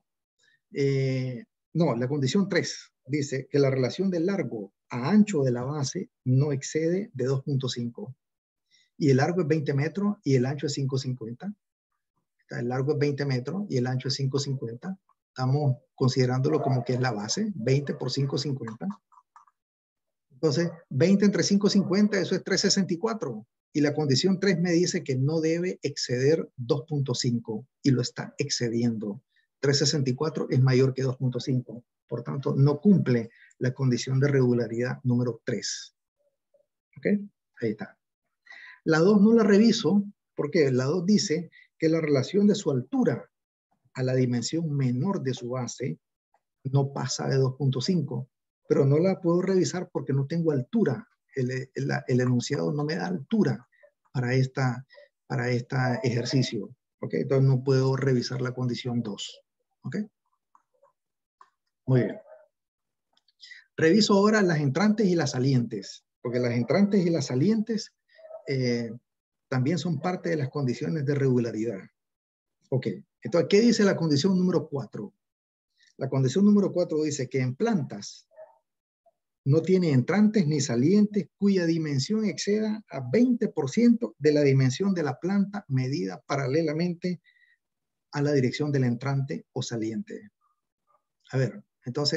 la condición 3 dice que la relación del largo a ancho de la base no excede de 2,5. Y el largo es 20 metros y el ancho es 5,50. El largo es 20 metros y el ancho es 5,50. Estamos considerándolo como que es la base, 20 por 5,50. Entonces, 20 entre 5,50, eso es 3,64. Y la condición 3 me dice que no debe exceder 2,5 y lo está excediendo. 3,64 es mayor que 2,5. Por tanto, no cumple la condición de regularidad número 3. ¿Ok? Ahí está. La 2 no la reviso porque la 2 dice que la relación de su altura a la dimensión menor de su base no pasa de 2,5. Pero no la puedo revisar porque no tengo altura. El enunciado no me da altura para este ejercicio. ¿Ok? Entonces no puedo revisar la condición 2. ¿Ok? Muy bien. Reviso ahora las entrantes y las salientes, porque las entrantes y las salientes también son parte de las condiciones de regularidad. Ok. Entonces, ¿qué dice la condición número 4? La condición número 4 dice que en plantas no tiene entrantes ni salientes cuya dimensión exceda a 20% de la dimensión de la planta medida paralelamente a la dirección del entrante o saliente. A ver, entonces,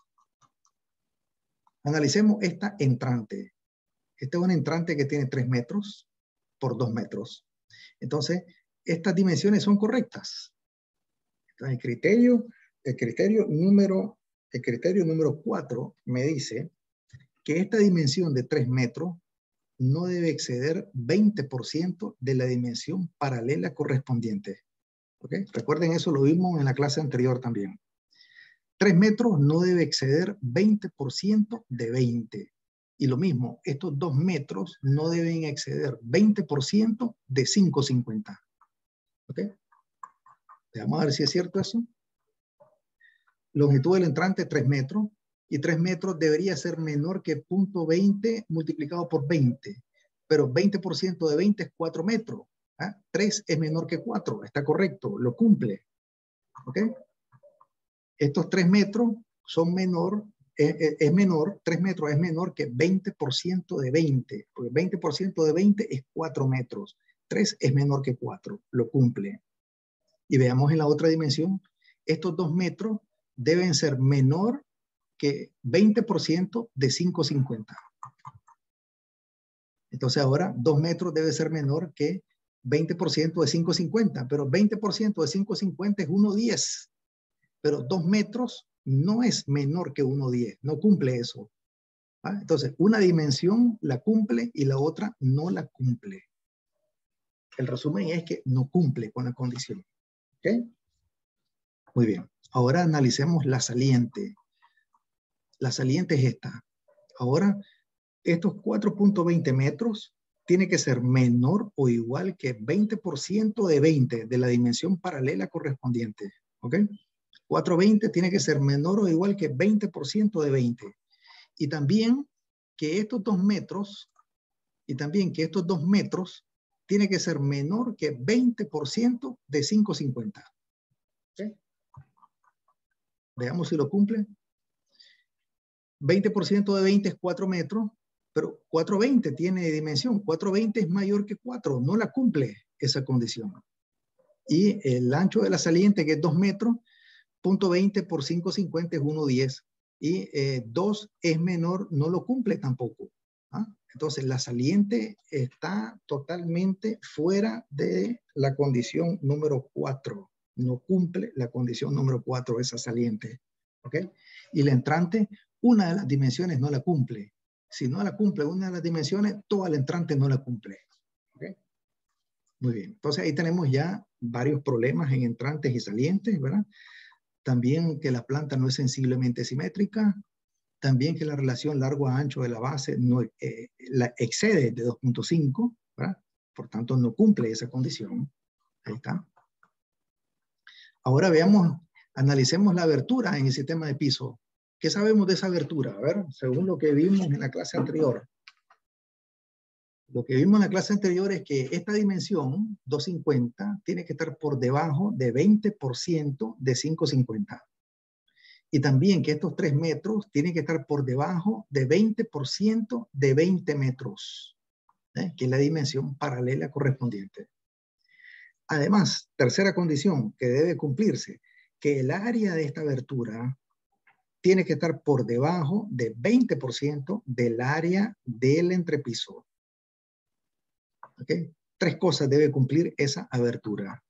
analicemos esta entrante. Esta es una entrante que tiene 3 metros por 2 metros. Entonces, estas dimensiones son correctas. Entonces, el criterio número 4 me dice que esta dimensión de 3 metros no debe exceder 20% de la dimensión paralela correspondiente. ¿Ok? Recuerden eso, lo vimos en la clase anterior también. 3 metros no debe exceder 20% de 20. Y lo mismo, estos 2 metros no deben exceder 20% de 5,50. ¿Ok? Vamos a ver si es cierto eso. Longitud del entrante 3 metros. Y 3 metros debería ser menor que 0,20 multiplicado por 20. Pero 20% de 20 es 4 metros. ¿Ah? 3 es menor que 4. Está correcto, lo cumple. ¿Ok? Estos 3 metros son menor, 3 metros es menor que 20% de 20. Porque 20% de 20 es 4 metros. 3 es menor que 4, lo cumple. Y veamos en la otra dimensión, estos 2 metros deben ser menor que 20% de 5,50. Entonces ahora 2 metros debe ser menor que 20% de 5,50, pero 20% de 5,50 es 1,10. Pero 2 metros no es menor que 1,10, no cumple eso. ¿Ah? Entonces, una dimensión la cumple y la otra no la cumple. El resumen es que no cumple con la condición. ¿Ok? Muy bien. Ahora analicemos la saliente. La saliente es esta. Ahora, estos 4,20 metros tiene que ser menor o igual que 20% de 20 de la dimensión paralela correspondiente. ¿Ok? 420 tiene que ser menor o igual que 20% de 20. Y también que estos 2 metros, tiene que ser menor que 20% de 5,50. ¿Okay? Veamos si lo cumple. 20% de 20 es 4 metros, pero 420 tiene dimensión. 420 es mayor que 4, no la cumple esa condición. Y el ancho de la saliente, que es 2 metros, 0,20 por 5,50 es 1,10. Y 2 es menor, no lo cumple tampoco. ¿Ah? Entonces, la saliente está totalmente fuera de la condición número 4. No cumple la condición número 4, esa saliente. ¿Ok? Y la entrante, una de las dimensiones no la cumple. Si no la cumple una de las dimensiones, toda la entrante no la cumple. ¿Ok? Muy bien. Entonces, ahí tenemos ya varios problemas en entrantes y salientes, ¿verdad? También que la planta no es sensiblemente simétrica, También que la relación largo a ancho de la base no la excede de 2.5, ¿verdad? Por tanto, no cumple esa condición. Ahí está. Ahora veamos, analicemos la abertura en el sistema de piso. ¿Qué sabemos de esa abertura? A ver, según lo que vimos en la clase anterior. Lo que vimos en la clase anterior es que esta dimensión, 250, tiene que estar por debajo de 20% de 550. Y también que estos 3 metros tienen que estar por debajo de 20% de 20 metros, que es la dimensión paralela correspondiente. Además, tercera condición que debe cumplirse, que el área de esta abertura tiene que estar por debajo de 20% del área del entrepiso. ¿Ok? 3 cosas debe cumplir esa abertura.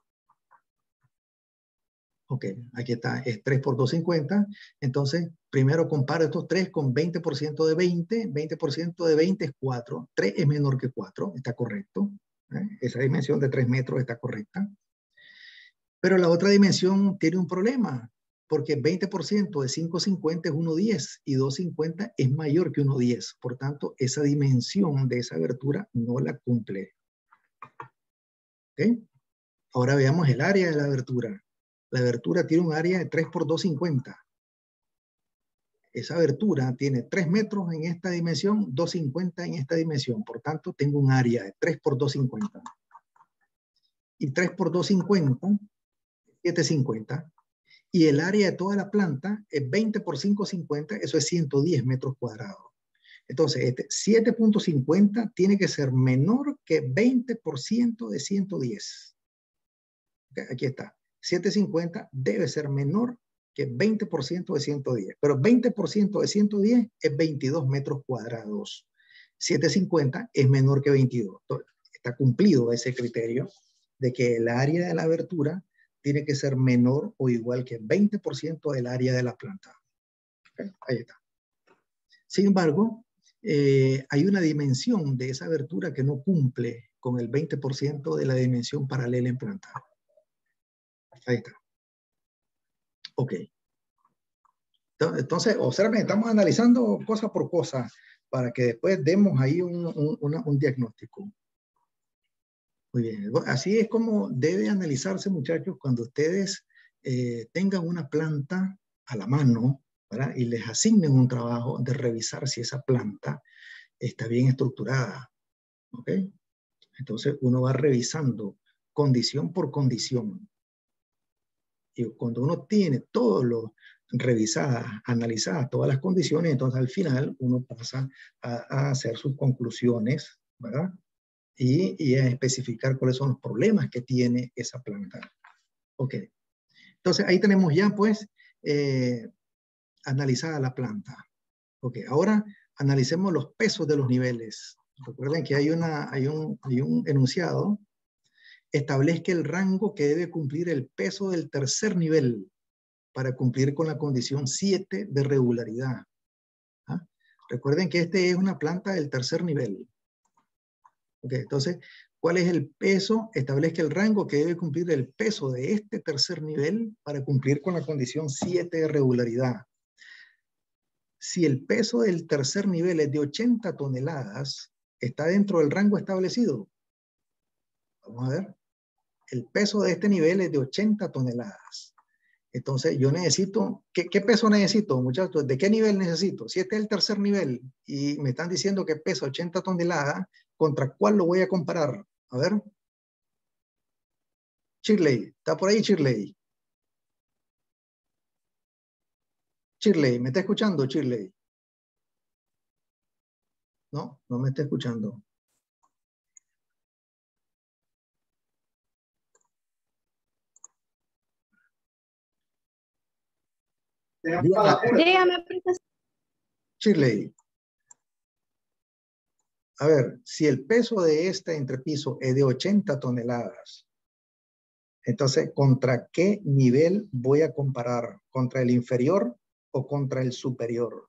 Ok, aquí está, es 3 por 250. Entonces, primero comparo estos 3 con 20% de 20. 20% de 20 es 4. 3 es menor que 4, está correcto. Esa dimensión de 3 metros está correcta. Pero la otra dimensión tiene un problema, porque 20% de 550 es 1,10 y 250 es mayor que 1,10. Por tanto, esa dimensión de esa abertura no la cumple. ¿Ok? Ahora veamos el área de la abertura. La abertura tiene un área de 3 por 250. Esa abertura tiene 3 metros en esta dimensión, 250 en esta dimensión. Por tanto, tengo un área de 3 por 250. Y 3 por 250, 750. Y el área de toda la planta es 20 por 550, eso es 110 metros cuadrados. Entonces, este 7.50 tiene que ser menor que 20% de 110. ¿Okay? Aquí está. 750 debe ser menor que 20% de 110. Pero 20% de 110 es 22 metros cuadrados. 750 es menor que 22. Entonces, está cumplido ese criterio de que el área de la abertura tiene que ser menor o igual que 20% del área de la planta. ¿Okay? Ahí está. Sin embargo, hay una dimensión de esa abertura que no cumple con el 20% de la dimensión paralela en planta. Ahí está. Ok. Entonces, observen, estamos analizando cosa por cosa para que después demos ahí un diagnóstico. Muy bien. Así es como debe analizarse, muchachos, cuando ustedes tengan una planta a la mano, ¿verdad? Y les asignen un trabajo de revisar si esa planta está bien estructurada. ¿Ok? Entonces, uno va revisando condición por condición. Y cuando uno tiene todo lo revisadas, analizadas todas las condiciones, entonces al final uno pasa a hacer sus conclusiones, ¿verdad? Y a especificar cuáles son los problemas que tiene esa planta. Ok. Entonces ahí tenemos ya pues analizada la planta. Ok. Ahora analicemos los pesos de los niveles. Recuerden que hay un enunciado. Establezca el rango que debe cumplir el peso del tercer nivel para cumplir con la condición 7 de regularidad. ¿Ah? Recuerden que este es una planta del tercer nivel. Okay, entonces, ¿cuál es el peso? Establezca el rango que debe cumplir el peso de este tercer nivel para cumplir con la condición 7 de regularidad. Si el peso del tercer nivel es de 80 toneladas, ¿está dentro del rango establecido? Vamos a ver. El peso de este nivel es de 80 toneladas. Entonces, yo necesito, ¿qué peso necesito, muchachos? ¿De qué nivel necesito? Si este es el tercer nivel y me están diciendo que pesa 80 toneladas, ¿contra cuál lo voy a comparar? A ver. Shirley, ¿está por ahí Shirley? Shirley, ¿me está escuchando Shirley? No, no me está escuchando. Dígame, profesor. Shirley, a ver, si el peso de este entrepiso es de 80 toneladas, entonces, ¿contra qué nivel voy a comparar? ¿Contra el inferior o contra el superior?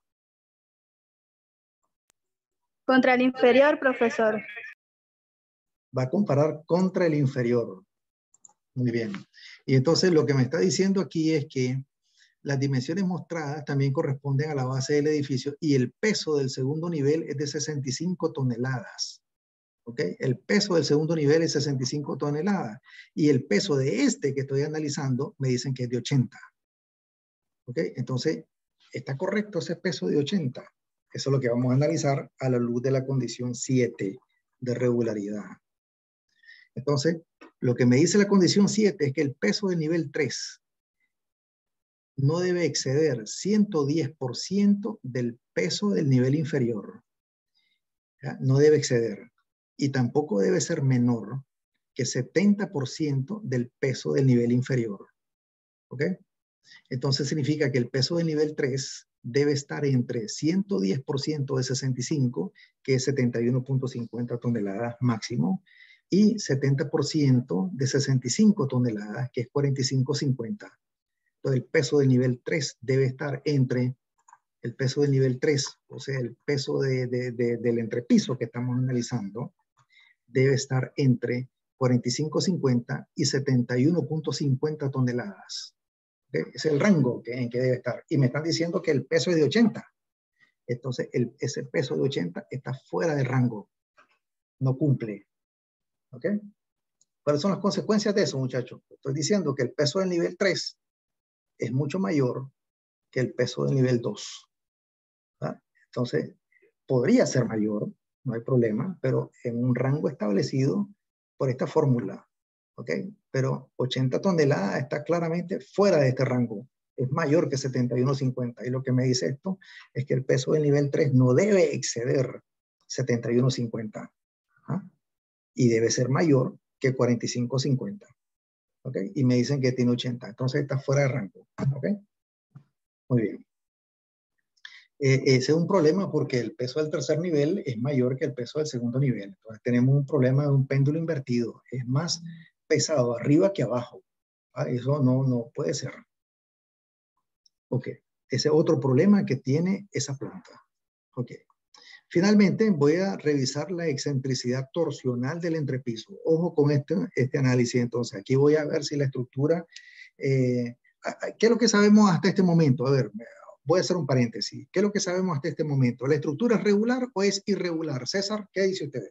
Contra el inferior, profesor. Va a comparar contra el inferior. Muy bien. Y entonces lo que me está diciendo aquí es que las dimensiones mostradas también corresponden a la base del edificio y el peso del segundo nivel es de 65 toneladas. ¿Ok? El peso del segundo nivel es 65 toneladas y el peso de este que estoy analizando me dicen que es de 80. ¿Ok? Entonces, ¿está correcto ese peso de 80? Eso es lo que vamos a analizar a la luz de la condición 7 de regularidad. Entonces, lo que me dice la condición 7 es que el peso del nivel 3 no debe exceder 110% del peso del nivel inferior. ¿Ya? No debe exceder. Y tampoco debe ser menor que 70% del peso del nivel inferior. ¿Ok? Entonces significa que el peso del nivel 3 debe estar entre 110% de 65, que es 71.50 toneladas máximo, y 70% de 65 toneladas, que es 45.50. Entonces el peso del nivel 3 debe estar entre el peso del nivel 3, o sea, el peso del entrepiso que estamos analizando, debe estar entre 45.50 y 71.50 toneladas. ¿Okay? Es el rango en que debe estar. Y me están diciendo que el peso es de 80. Entonces, ese peso de 80 está fuera de rango. No cumple. ¿Ok? ¿Cuáles son las consecuencias de eso, muchachos? Estoy diciendo que el peso del nivel 3 es mucho mayor que el peso del nivel 2. ¿Ah? Entonces, podría ser mayor, no hay problema, pero en un rango establecido por esta fórmula. ¿Ok? Pero 80 toneladas está claramente fuera de este rango. Es mayor que 71.50. Y lo que me dice esto es que el peso del nivel 3 no debe exceder 71.50. ¿Ah? Y debe ser mayor que 45.50. ¿Ok? Y me dicen que tiene 80. Entonces está fuera de rango. ¿Ok? Muy bien. Ese es un problema porque el peso del tercer nivel es mayor que el peso del segundo nivel. Entonces tenemos un problema de un péndulo invertido. Es más pesado arriba que abajo. ¿Ah? Eso no puede ser. Ok. Ese es otro problema que tiene esa planta. Ok. Finalmente voy a revisar la excentricidad torsional del entrepiso. Ojo con este análisis. Entonces aquí voy a ver si la estructura... ¿qué es lo que sabemos hasta este momento? A ver, voy a hacer un paréntesis. ¿Qué es lo que sabemos hasta este momento? ¿La estructura es regular o es irregular? César, ¿qué dice usted?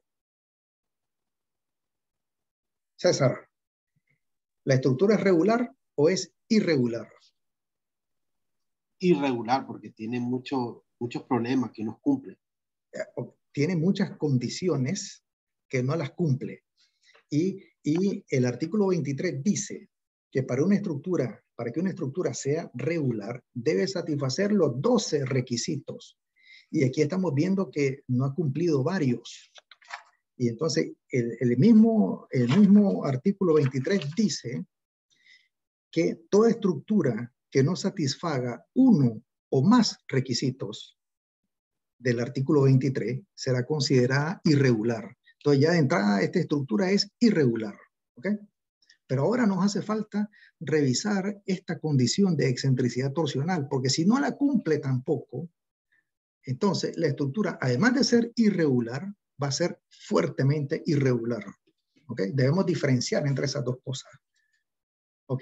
César, ¿la estructura es regular o es irregular? Irregular, porque tiene muchos problemas que no cumple. Tiene muchas condiciones que no las cumple. Y el artículo 23 dice que para que una estructura sea regular, debe satisfacer los 12 requisitos. Y aquí estamos viendo que no ha cumplido varios. Y entonces el mismo artículo 23 dice que toda estructura que no satisfaga uno o más requisitos del artículo 23 será considerada irregular. Entonces ya de entrada esta estructura es irregular. ¿Ok? Pero ahora nos hace falta revisar esta condición de excentricidad torsional, porque si no la cumple tampoco, entonces la estructura, además de ser irregular, va a ser fuertemente irregular. ¿Ok? Debemos diferenciar entre esas dos cosas. Ok.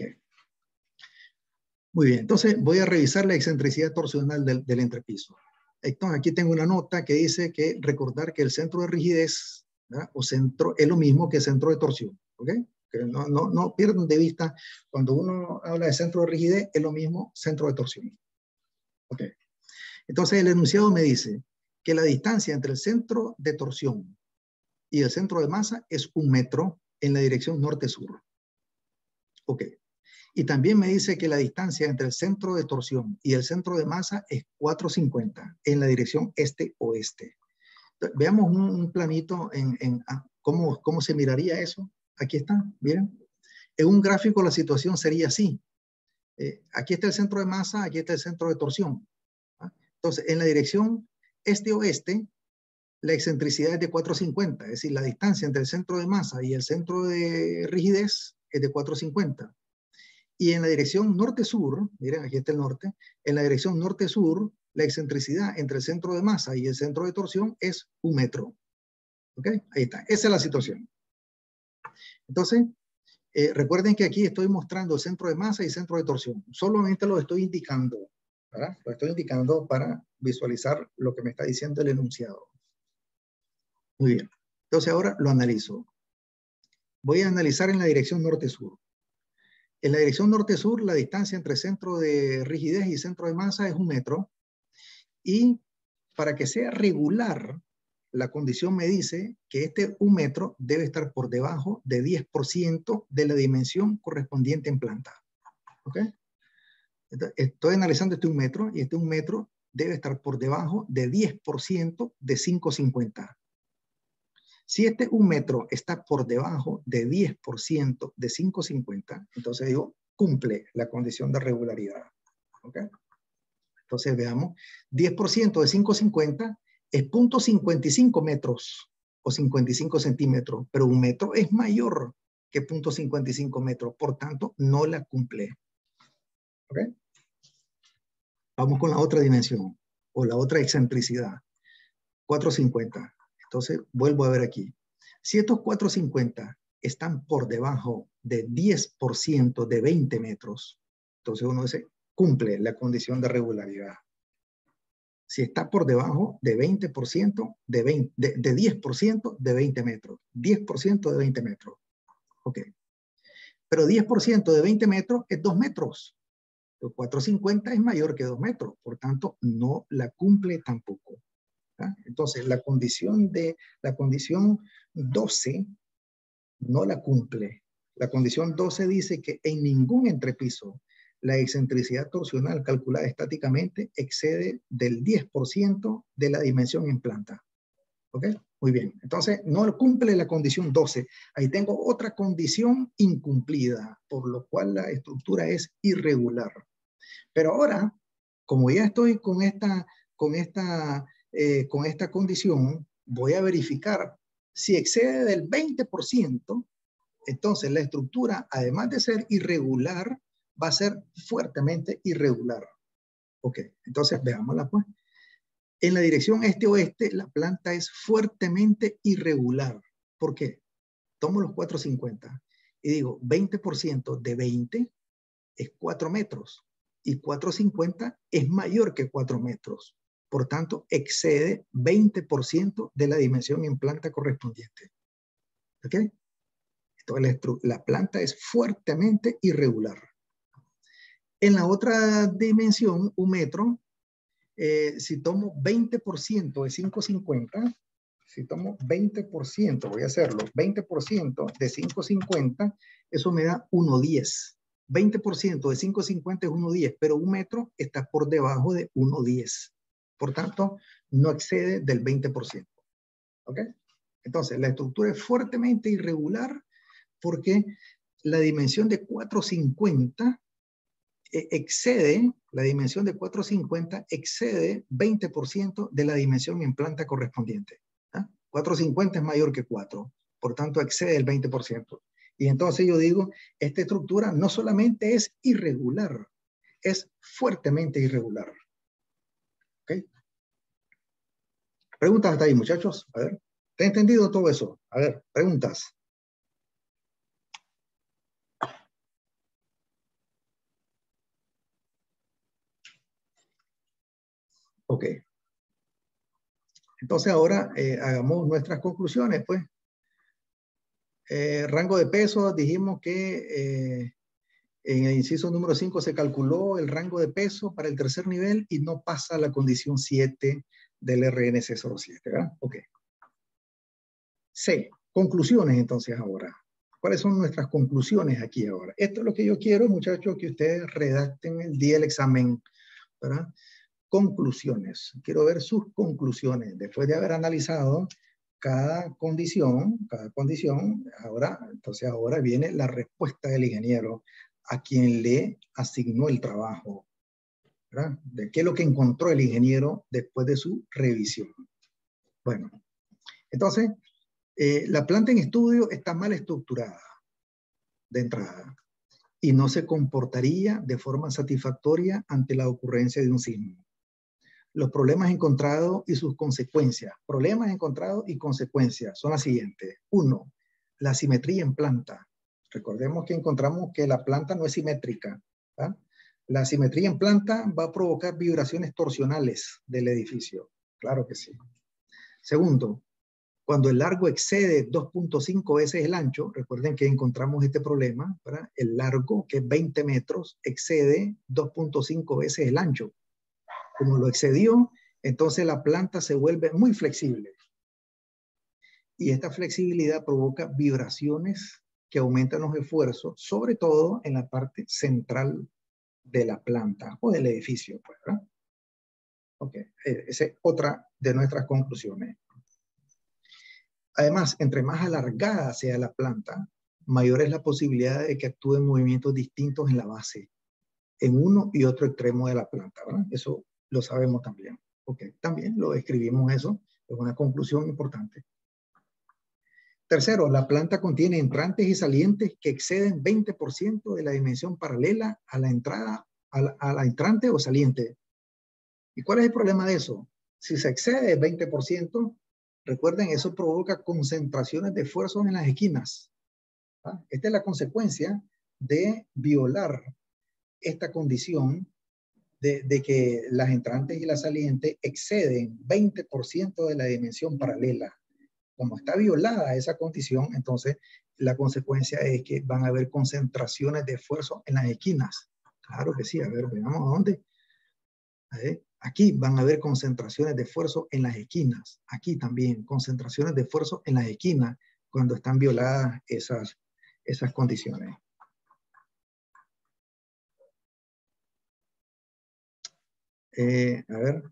Muy bien, entonces voy a revisar la excentricidad torsional del entrepiso. Entonces aquí tengo una nota que dice que recordar que el centro de rigidez, ¿verdad? O centro es lo mismo que centro de torsión. ¿Ok? Que no pierdan de vista, cuando uno habla de centro de rigidez, es lo mismo centro de torsión. Ok. Entonces el enunciado me dice que la distancia entre el centro de torsión y el centro de masa es 1 metro en la dirección norte-sur. Ok. Y también me dice que la distancia entre el centro de torsión y el centro de masa es 450 en la dirección este-oeste. Veamos un planito cómo se miraría eso. Aquí está, miren. En un gráfico la situación sería así. Aquí está el centro de masa, aquí está el centro de torsión. ¿Ah? Entonces, en la dirección este-oeste, la excentricidad es de 450, es decir, la distancia entre el centro de masa y el centro de rigidez es de 450. Y en la dirección norte-sur, miren, aquí está el norte, en la dirección norte-sur, la excentricidad entre el centro de masa y el centro de torsión es 1 metro. ¿Ok? Ahí está, esa es la situación. Entonces, Recuerden que aquí estoy mostrando centro de masa y centro de torsión. Solamente lo estoy indicando, ¿verdad? Lo estoy indicando para visualizar lo que me está diciendo el enunciado. Muy bien. Entonces ahora lo analizo. Voy a analizar en la dirección norte-sur. En la dirección norte-sur, la distancia entre centro de rigidez y centro de masa es 1 metro. Y para que sea regular, la condición me dice que este 1 metro debe estar por debajo de 10% de la dimensión correspondiente en planta. ¿Ok? Estoy analizando este 1 metro y este 1 metro debe estar por debajo de 10% de 550. Si este 1 metro está por debajo de 10% de 550, entonces digo, cumple la condición de regularidad. ¿Ok? Entonces veamos, 10% de 550 es 0.55 metros o 55 centímetros, pero 1 metro es mayor que 0.55 metros, por tanto, no la cumple. ¿Ok? Vamos con la otra dimensión o la otra excentricidad, 450. Entonces, vuelvo a ver aquí. Si estos 450 están por debajo de 10% de 20 metros, entonces uno dice, cumple la condición de regularidad. Si está por debajo de 20%, de 10% de 20 metros. 10% de 20 metros. Ok. Pero 10% de 20 metros es 2 metros. Los 450 es mayor que 2 metros. Por tanto, no la cumple tampoco. ¿Ah? Entonces, la condición 12 no la cumple. La condición 12 dice que en ningún entrepiso la excentricidad torsional calculada estáticamente excede del 10% de la dimensión en planta. ¿Ok? Muy bien. Entonces, no cumple la condición 12. Ahí tengo otra condición incumplida, por lo cual la estructura es irregular. Pero ahora, como ya estoy con esta condición, voy a verificar si excede del 20%, entonces la estructura, además de ser irregular, va a ser fuertemente irregular. Ok, entonces veámosla pues. En la dirección este-oeste, la planta es fuertemente irregular. ¿Por qué? Tomo los 450 y digo 20% de 20 es 4 metros y 450 es mayor que 4 metros. Por tanto, excede 20% de la dimensión en planta correspondiente. ¿Ok? Entonces, la planta es fuertemente irregular. En la otra dimensión, 1 metro, si tomo 20% de 550, si tomo 20%, voy a hacerlo, 20% de 550, eso me da 1,10. 20% de 550 es 1,10, pero 1 metro está por debajo de 1,10. Por tanto, no excede del 20%. ¿Ok? Entonces, la estructura es fuertemente irregular porque la dimensión de 450 excede, la dimensión de 450 excede 20% de la dimensión en planta correspondiente. ¿Ah? 450 es mayor que 4, por tanto excede el 20%. Y entonces yo digo, esta estructura no solamente es irregular, es fuertemente irregular. ¿Ok? Preguntas hasta ahí, muchachos. A ver, ¿te ha entendido todo eso? A ver, preguntas. Ok. Entonces ahora hagamos nuestras conclusiones, pues. Rango de peso, dijimos que en el inciso número 5 se calculó el rango de peso para el tercer nivel y no pasa la condición 7 del RNC 07, ¿verdad? Ok. C. Conclusiones entonces ahora. ¿Cuáles son nuestras conclusiones aquí ahora? Esto es lo que yo quiero, muchachos, que ustedes redacten el día del examen, ¿verdad? Conclusiones. Quiero ver sus conclusiones. Después de haber analizado cada condición, entonces ahora viene la respuesta del ingeniero a quien le asignó el trabajo, ¿verdad? De qué es lo que encontró el ingeniero después de su revisión. Bueno, entonces, la planta en estudio está mal estructurada de entrada y no se comportaría de forma satisfactoria ante la ocurrencia de un sismo. Los problemas encontrados y sus consecuencias. Problemas encontrados y consecuencias son las siguientes. 1. La simetría en planta. Recordemos que encontramos que la planta no es simétrica. ¿Ah? La simetría en planta va a provocar vibraciones torsionales del edificio. Claro que sí. Segundo, cuando el largo excede 2.5 veces el ancho, recuerden que encontramos este problema, ¿verdad? El largo, que es 20 metros, excede 2.5 veces el ancho. Como lo excedió, entonces la planta se vuelve muy flexible. Y esta flexibilidad provoca vibraciones que aumentan los esfuerzos, sobre todo en la parte central de la planta o del edificio, pues, ¿verdad? Ok, esa es otra de nuestras conclusiones. Además, entre más alargada sea la planta, mayor es la posibilidad de que actúen movimientos distintos en la base, en uno y otro extremo de la planta, ¿verdad? Eso lo sabemos también. Ok, también lo escribimos eso, es una conclusión importante. Tercero, la planta contiene entrantes y salientes que exceden 20% de la dimensión paralela a la entrada, a la entrante o saliente. ¿Y cuál es el problema de eso? Si se excede el 20%, recuerden, eso provoca concentraciones de esfuerzos en las esquinas. ¿Ah? Esta es la consecuencia de violar esta condición de que las entrantes y las salientes exceden 20% de la dimensión paralela. Como está violada esa condición, entonces la consecuencia es que van a haber concentraciones de esfuerzo en las esquinas. Claro que sí, a ver, veamos a dónde. A ver, aquí van a haber concentraciones de esfuerzo en las esquinas. Aquí también, concentraciones de esfuerzo en las esquinas cuando están violadas esas condiciones. A ver.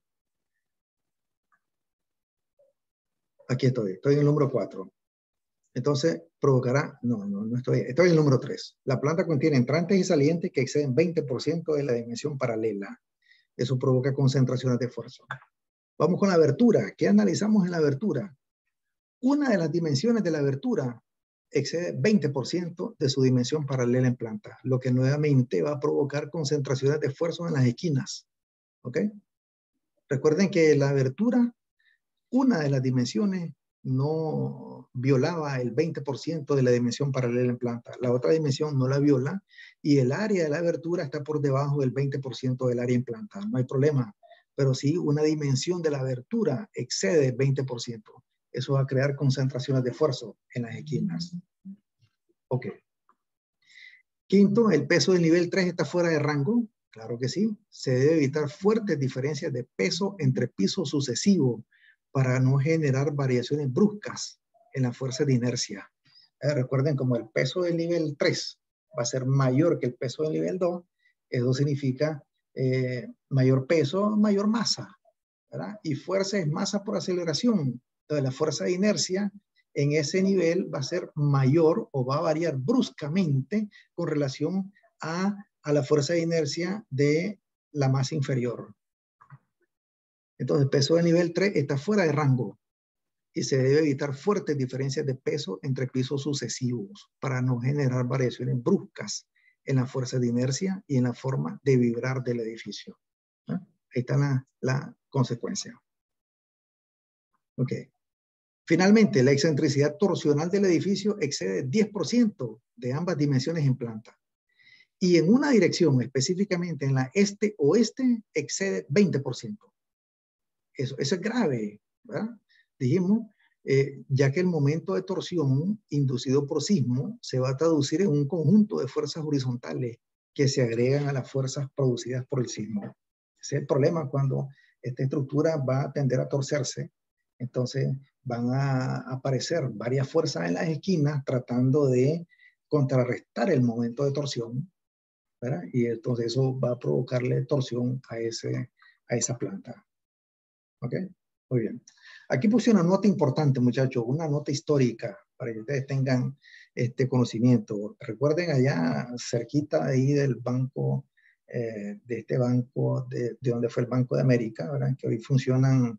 Aquí estoy en el número 4. Entonces, provocará, no estoy en el número 3. La planta contiene entrantes y salientes que exceden 20% de la dimensión paralela. Eso provoca concentraciones de esfuerzo. Vamos con la abertura. ¿Qué analizamos en la abertura? Una de las dimensiones de la abertura excede 20% de su dimensión paralela en planta, lo que nuevamente va a provocar concentraciones de esfuerzo en las esquinas. ¿Ok? Recuerden que la abertura, una de las dimensiones, no violaba el 20% de la dimensión paralela en planta. La otra dimensión no la viola y el área de la abertura está por debajo del 20% del área en planta. No hay problema. Pero si una dimensión de la abertura excede el 20%, eso va a crear concentraciones de esfuerzo en las esquinas. Ok. Quinto, el peso del nivel 3 está fuera de rango. Claro que sí. Se debe evitar fuertes diferencias de peso entre pisos sucesivos para no generar variaciones bruscas en la fuerza de inercia. Recuerden, como el peso del nivel 3 va a ser mayor que el peso del nivel 2, eso significa mayor peso, mayor masa, ¿verdad? Y fuerza es masa por aceleración. Entonces, la fuerza de inercia en ese nivel va a ser mayor o va a variar bruscamente con relación a la fuerza de inercia de la masa inferior. Entonces, el peso de nivel 3 está fuera de rango y se debe evitar fuertes diferencias de peso entre pisos sucesivos para no generar variaciones bruscas en la fuerza de inercia y en la forma de vibrar del edificio. ¿No? Ahí está la consecuencia. Ok. Finalmente, la excentricidad torsional del edificio excede 10% de ambas dimensiones en planta. Y en una dirección, específicamente en la este-oeste, excede 20%. Eso es grave, ¿verdad? Dijimos, ya que el momento de torsión inducido por sismo se va a traducir en un conjunto de fuerzas horizontales que se agregan a las fuerzas producidas por el sismo. Ese es el problema cuando esta estructura va a tender a torcerse. Entonces van a aparecer varias fuerzas en las esquinas tratando de contrarrestar el momento de torsión, ¿verdad? Y entonces eso va a provocarle torsión a esa planta. ¿Ok? Muy bien. Aquí puse una nota importante, muchachos, una nota histórica para que ustedes tengan este conocimiento. Recuerden allá cerquita ahí del banco, de este banco, de donde fue el Banco de América, ¿verdad? Que hoy funcionan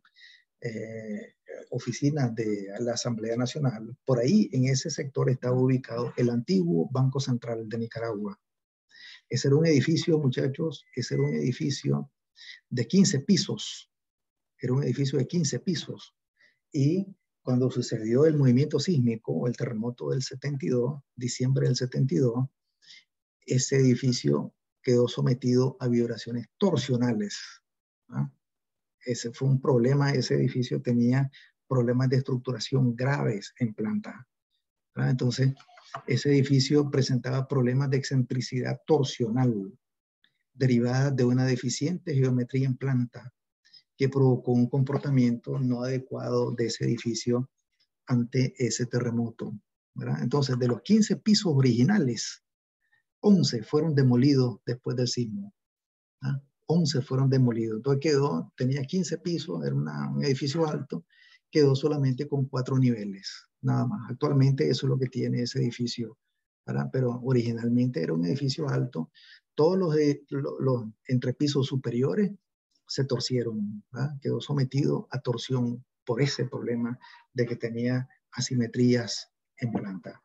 oficinas de la Asamblea Nacional. Por ahí, en ese sector, estaba ubicado el antiguo Banco Central de Nicaragua. Ese era un edificio, muchachos, ese era un edificio de 15 pisos. Era un edificio de 15 pisos. Y cuando sucedió el movimiento sísmico, el terremoto del 72, diciembre del 72, ese edificio quedó sometido a vibraciones torsionales. ¿Ah? Ese fue un problema, ese edificio tenía problemas de estructuración graves en planta. ¿Ah? Entonces, ese edificio presentaba problemas de excentricidad torsional derivada de una deficiente geometría en planta que provocó un comportamiento no adecuado de ese edificio ante ese terremoto, ¿verdad? Entonces, de los 15 pisos originales, 11 fueron demolidos después del sismo. ¿Ah? 11 fueron demolidos. Entonces quedó, tenía 15 pisos, era un edificio alto, quedó solamente con 4 niveles, nada más. Actualmente eso es lo que tiene ese edificio, ¿verdad? Pero originalmente era un edificio alto. Todos los entrepisos superiores se torcieron, ¿verdad? Quedó sometido a torsión por ese problema de que tenía asimetrías en planta.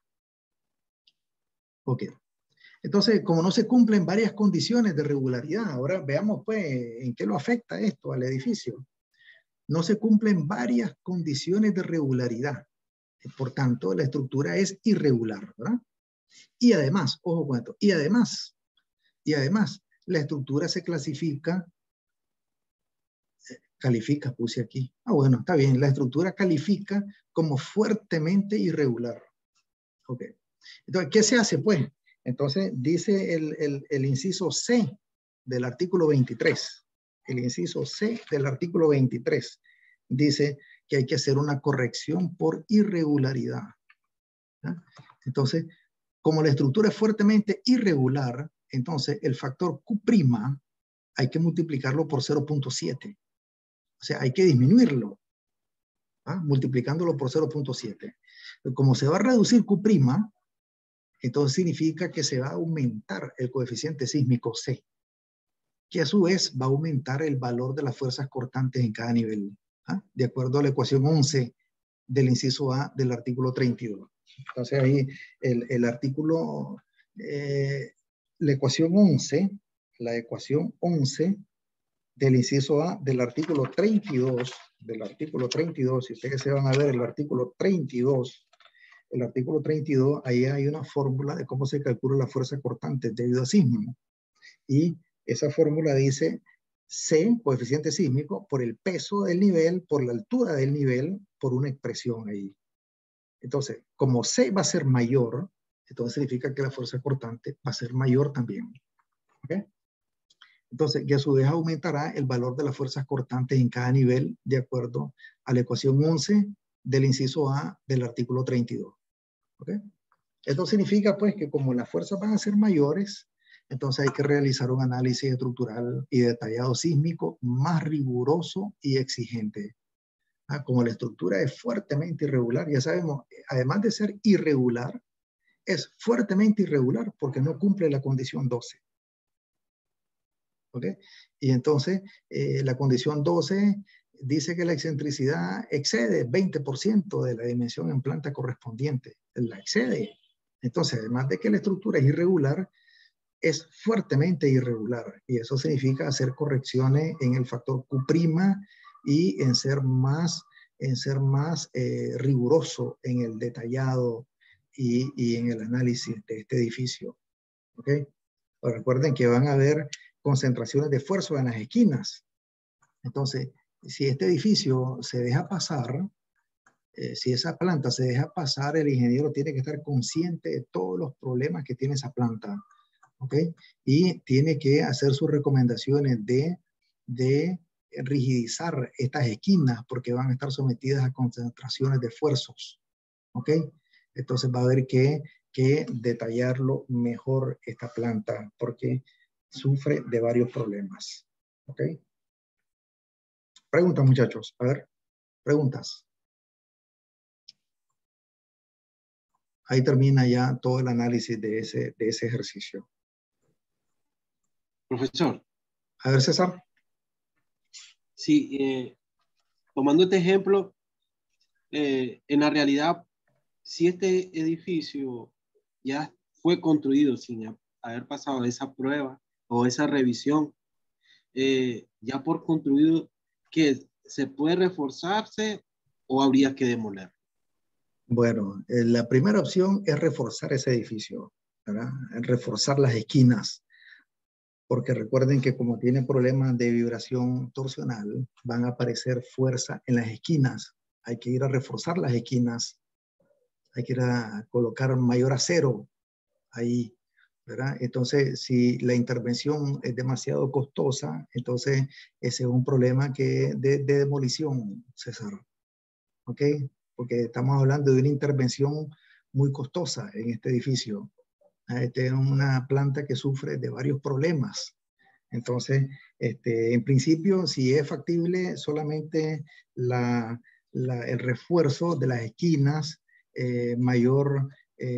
Ok. Entonces, como no se cumplen varias condiciones de regularidad, ahora veamos pues en qué lo afecta esto al edificio. No se cumplen varias condiciones de regularidad. Por tanto, la estructura es irregular, ¿verdad? Y además, ojo con esto, y además, la estructura se califica, puse aquí. Ah, bueno, está bien, la estructura califica como fuertemente irregular. Ok. Entonces, ¿qué se hace pues? Entonces, dice el inciso C del artículo 23. El inciso C del artículo 23 dice que hay que hacer una corrección por irregularidad. ¿Ah? Entonces, como la estructura es fuertemente irregular, entonces el factor Q' hay que multiplicarlo por 0.7. O sea, hay que disminuirlo, ¿ah? Multiplicándolo por 0.7. Como se va a reducir Q', entonces significa que se va a aumentar el coeficiente sísmico C, que a su vez va a aumentar el valor de las fuerzas cortantes en cada nivel, ¿ah? De acuerdo a la ecuación 11 del inciso A del artículo 32. Entonces ahí el artículo, la ecuación 11 del inciso A del artículo 32, si ustedes se van a ver el artículo 32, ahí hay una fórmula de cómo se calcula la fuerza cortante debido a sismo. Y esa fórmula dice C, coeficiente sísmico, por el peso del nivel, por la altura del nivel, por una expresión ahí. Entonces, como C va a ser mayor, entonces significa que la fuerza cortante va a ser mayor también. ¿Okay? Entonces, que a su vez aumentará el valor de las fuerzas cortantes en cada nivel de acuerdo a la ecuación 11 del inciso A del artículo 32. ¿Okay? Esto significa pues que como las fuerzas van a ser mayores, entonces hay que realizar un análisis estructural y detallado sísmico más riguroso y exigente. Ah, como la estructura es fuertemente irregular, ya sabemos, además de ser irregular, es fuertemente irregular porque no cumple la condición 12. ¿Okay? Y entonces la condición 12 dice que la excentricidad excede 20% de la dimensión en planta correspondiente. La excede. Entonces, además de que la estructura es irregular, es fuertemente irregular. Y eso significa hacer correcciones en el factor Q' y en ser más riguroso en el detallado y en el análisis de este edificio. ¿Ok? Pero recuerden que van a haber concentraciones de esfuerzo en las esquinas. Entonces, si este edificio se deja pasar, si esa planta se deja pasar, el ingeniero tiene que estar consciente de todos los problemas que tiene esa planta. ¿Ok? Y tiene que hacer sus recomendaciones de rigidizar estas esquinas porque van a estar sometidas a concentraciones de esfuerzos. ¿Ok? Entonces va a haber que detallarlo mejor esta planta porque sufre de varios problemas. ¿Ok? Preguntas, muchachos. A ver, preguntas. Ahí termina ya todo el análisis de ese ejercicio. Profesor. A ver, César. Sí, tomando este ejemplo, en la realidad, si este edificio ya fue construido sin haber pasado esa prueba o esa revisión, ya por construido, que se puede reforzarse o habría que demoler? Bueno, la primera opción es reforzar ese edificio, ¿verdad? Reforzar las esquinas, porque recuerden que como tiene problemas de vibración torsional, van a aparecer fuerza en las esquinas. Hay que ir a reforzar las esquinas, hay que ir a colocar mayor acero ahí, ¿verdad? Entonces, si la intervención es demasiado costosa, entonces ese es un problema de demolición, César, ¿ok? Porque estamos hablando de una intervención muy costosa en este edificio. Esta es una planta que sufre de varios problemas. Entonces, en principio, si es factible, solamente el refuerzo de las esquinas, mayor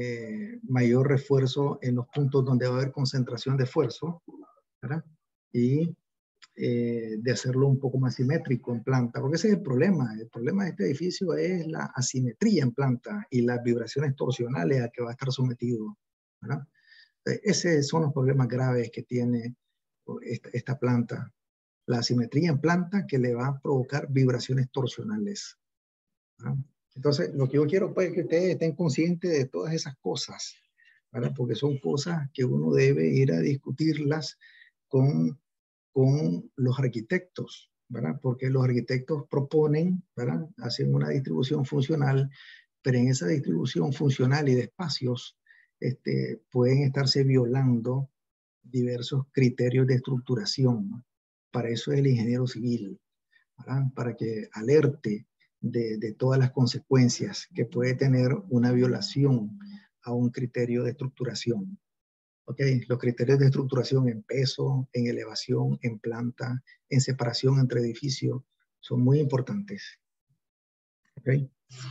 refuerzo en los puntos donde va a haber concentración de esfuerzo, ¿verdad? Y de hacerlo un poco más simétrico en planta, porque ese es el problema. El problema de este edificio es la asimetría en planta y las vibraciones torsionales a que va a estar sometido, ¿verdad? Esos son los problemas graves que tiene esta planta. La asimetría en planta que le va a provocar vibraciones torsionales, ¿verdad? Entonces, lo que yo quiero pues, es que ustedes estén conscientes de todas esas cosas, ¿verdad? Porque son cosas que uno debe ir a discutirlas con los arquitectos, ¿verdad? Porque los arquitectos proponen, ¿verdad? Hacen una distribución funcional, pero en esa distribución funcional y de espacios pueden estarse violando diversos criterios de estructuración. Para eso es el ingeniero civil, ¿verdad? Para que alerte de todas las consecuencias que puede tener una violación a un criterio de estructuración. Okay. Los criterios de estructuración en peso, en elevación, en planta, en separación entre edificios, son muy importantes. Okay.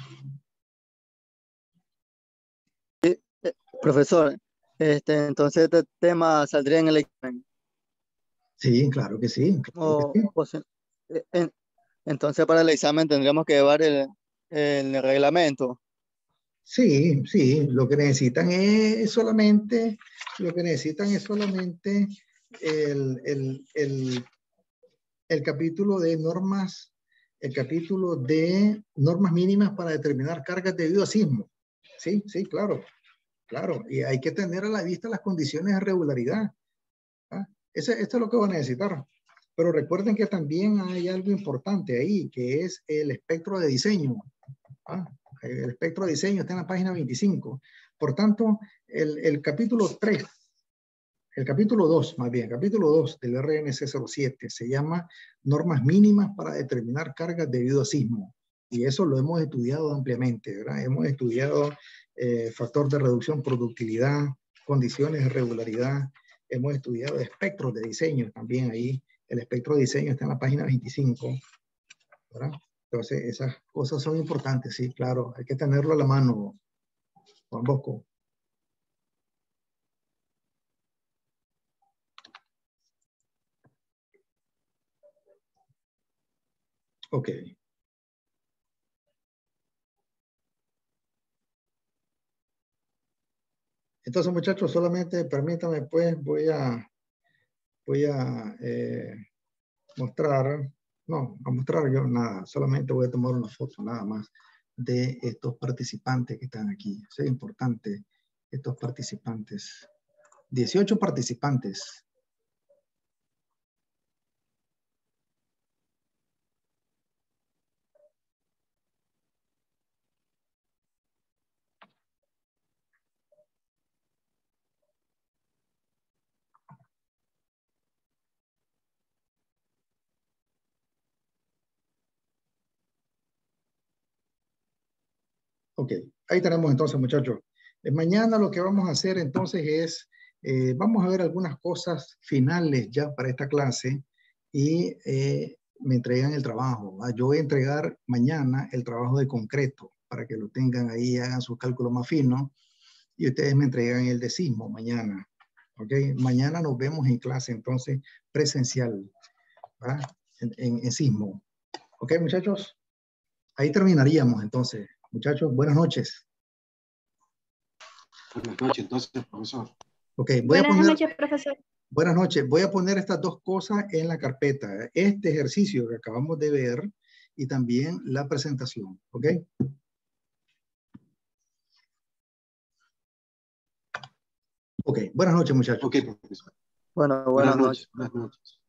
Profesor, entonces este tema saldría en el examen. Sí, claro que sí. Claro que sí. Pues, entonces para el examen tendríamos que llevar el reglamento. Sí, sí, lo que necesitan es solamente el capítulo de normas, mínimas para determinar cargas debido a sismo. Sí, sí, claro, claro. Y hay que tener a la vista las condiciones de regularidad. ¿Ah? Esto es lo que van a necesitar. Pero recuerden que también hay algo importante ahí, que es el espectro de diseño. ¿Ah? El espectro de diseño está en la página 25. Por tanto, el capítulo 3, el capítulo 2, más bien, capítulo 2 del RNC 07 se llama normas mínimas para determinar cargas debido a sismo. Y eso lo hemos estudiado ampliamente, ¿verdad? Hemos estudiado factor de reducción, productividad, condiciones de regularidad. Hemos estudiado espectros de diseño también ahí. El espectro de diseño está en la página 25, ¿verdad? Entonces, esas cosas son importantes, sí, claro. Hay que tenerlo a la mano, Juan Bosco. Ok. Entonces, muchachos, solamente permítanme, pues, voy a mostrar, no, a mostrar yo nada, solamente voy a tomar una foto nada más de estos participantes que están aquí. Es importante, estos participantes. 18 participantes. Ok, ahí tenemos entonces, muchachos. Mañana lo que vamos a hacer entonces es, vamos a ver algunas cosas finales ya para esta clase y me entregan el trabajo. ¿Va? Yo voy a entregar mañana el trabajo de concreto para que lo tengan ahí, hagan sus cálculos más finos y ustedes me entregan el de sismo mañana. Ok, mañana nos vemos en clase entonces presencial, ¿va? En sismo. Ok, muchachos, ahí terminaríamos entonces. Muchachos, buenas noches. Buenas noches, entonces, profesor. Ok, Buenas noches, profesor. Buenas noches. Voy a poner estas dos cosas en la carpeta. Este ejercicio que acabamos de ver y también la presentación, ¿ok? Ok, buenas noches muchachos. Ok, profesor. Bueno, Buenas buenas noches. noches. Buenas noches.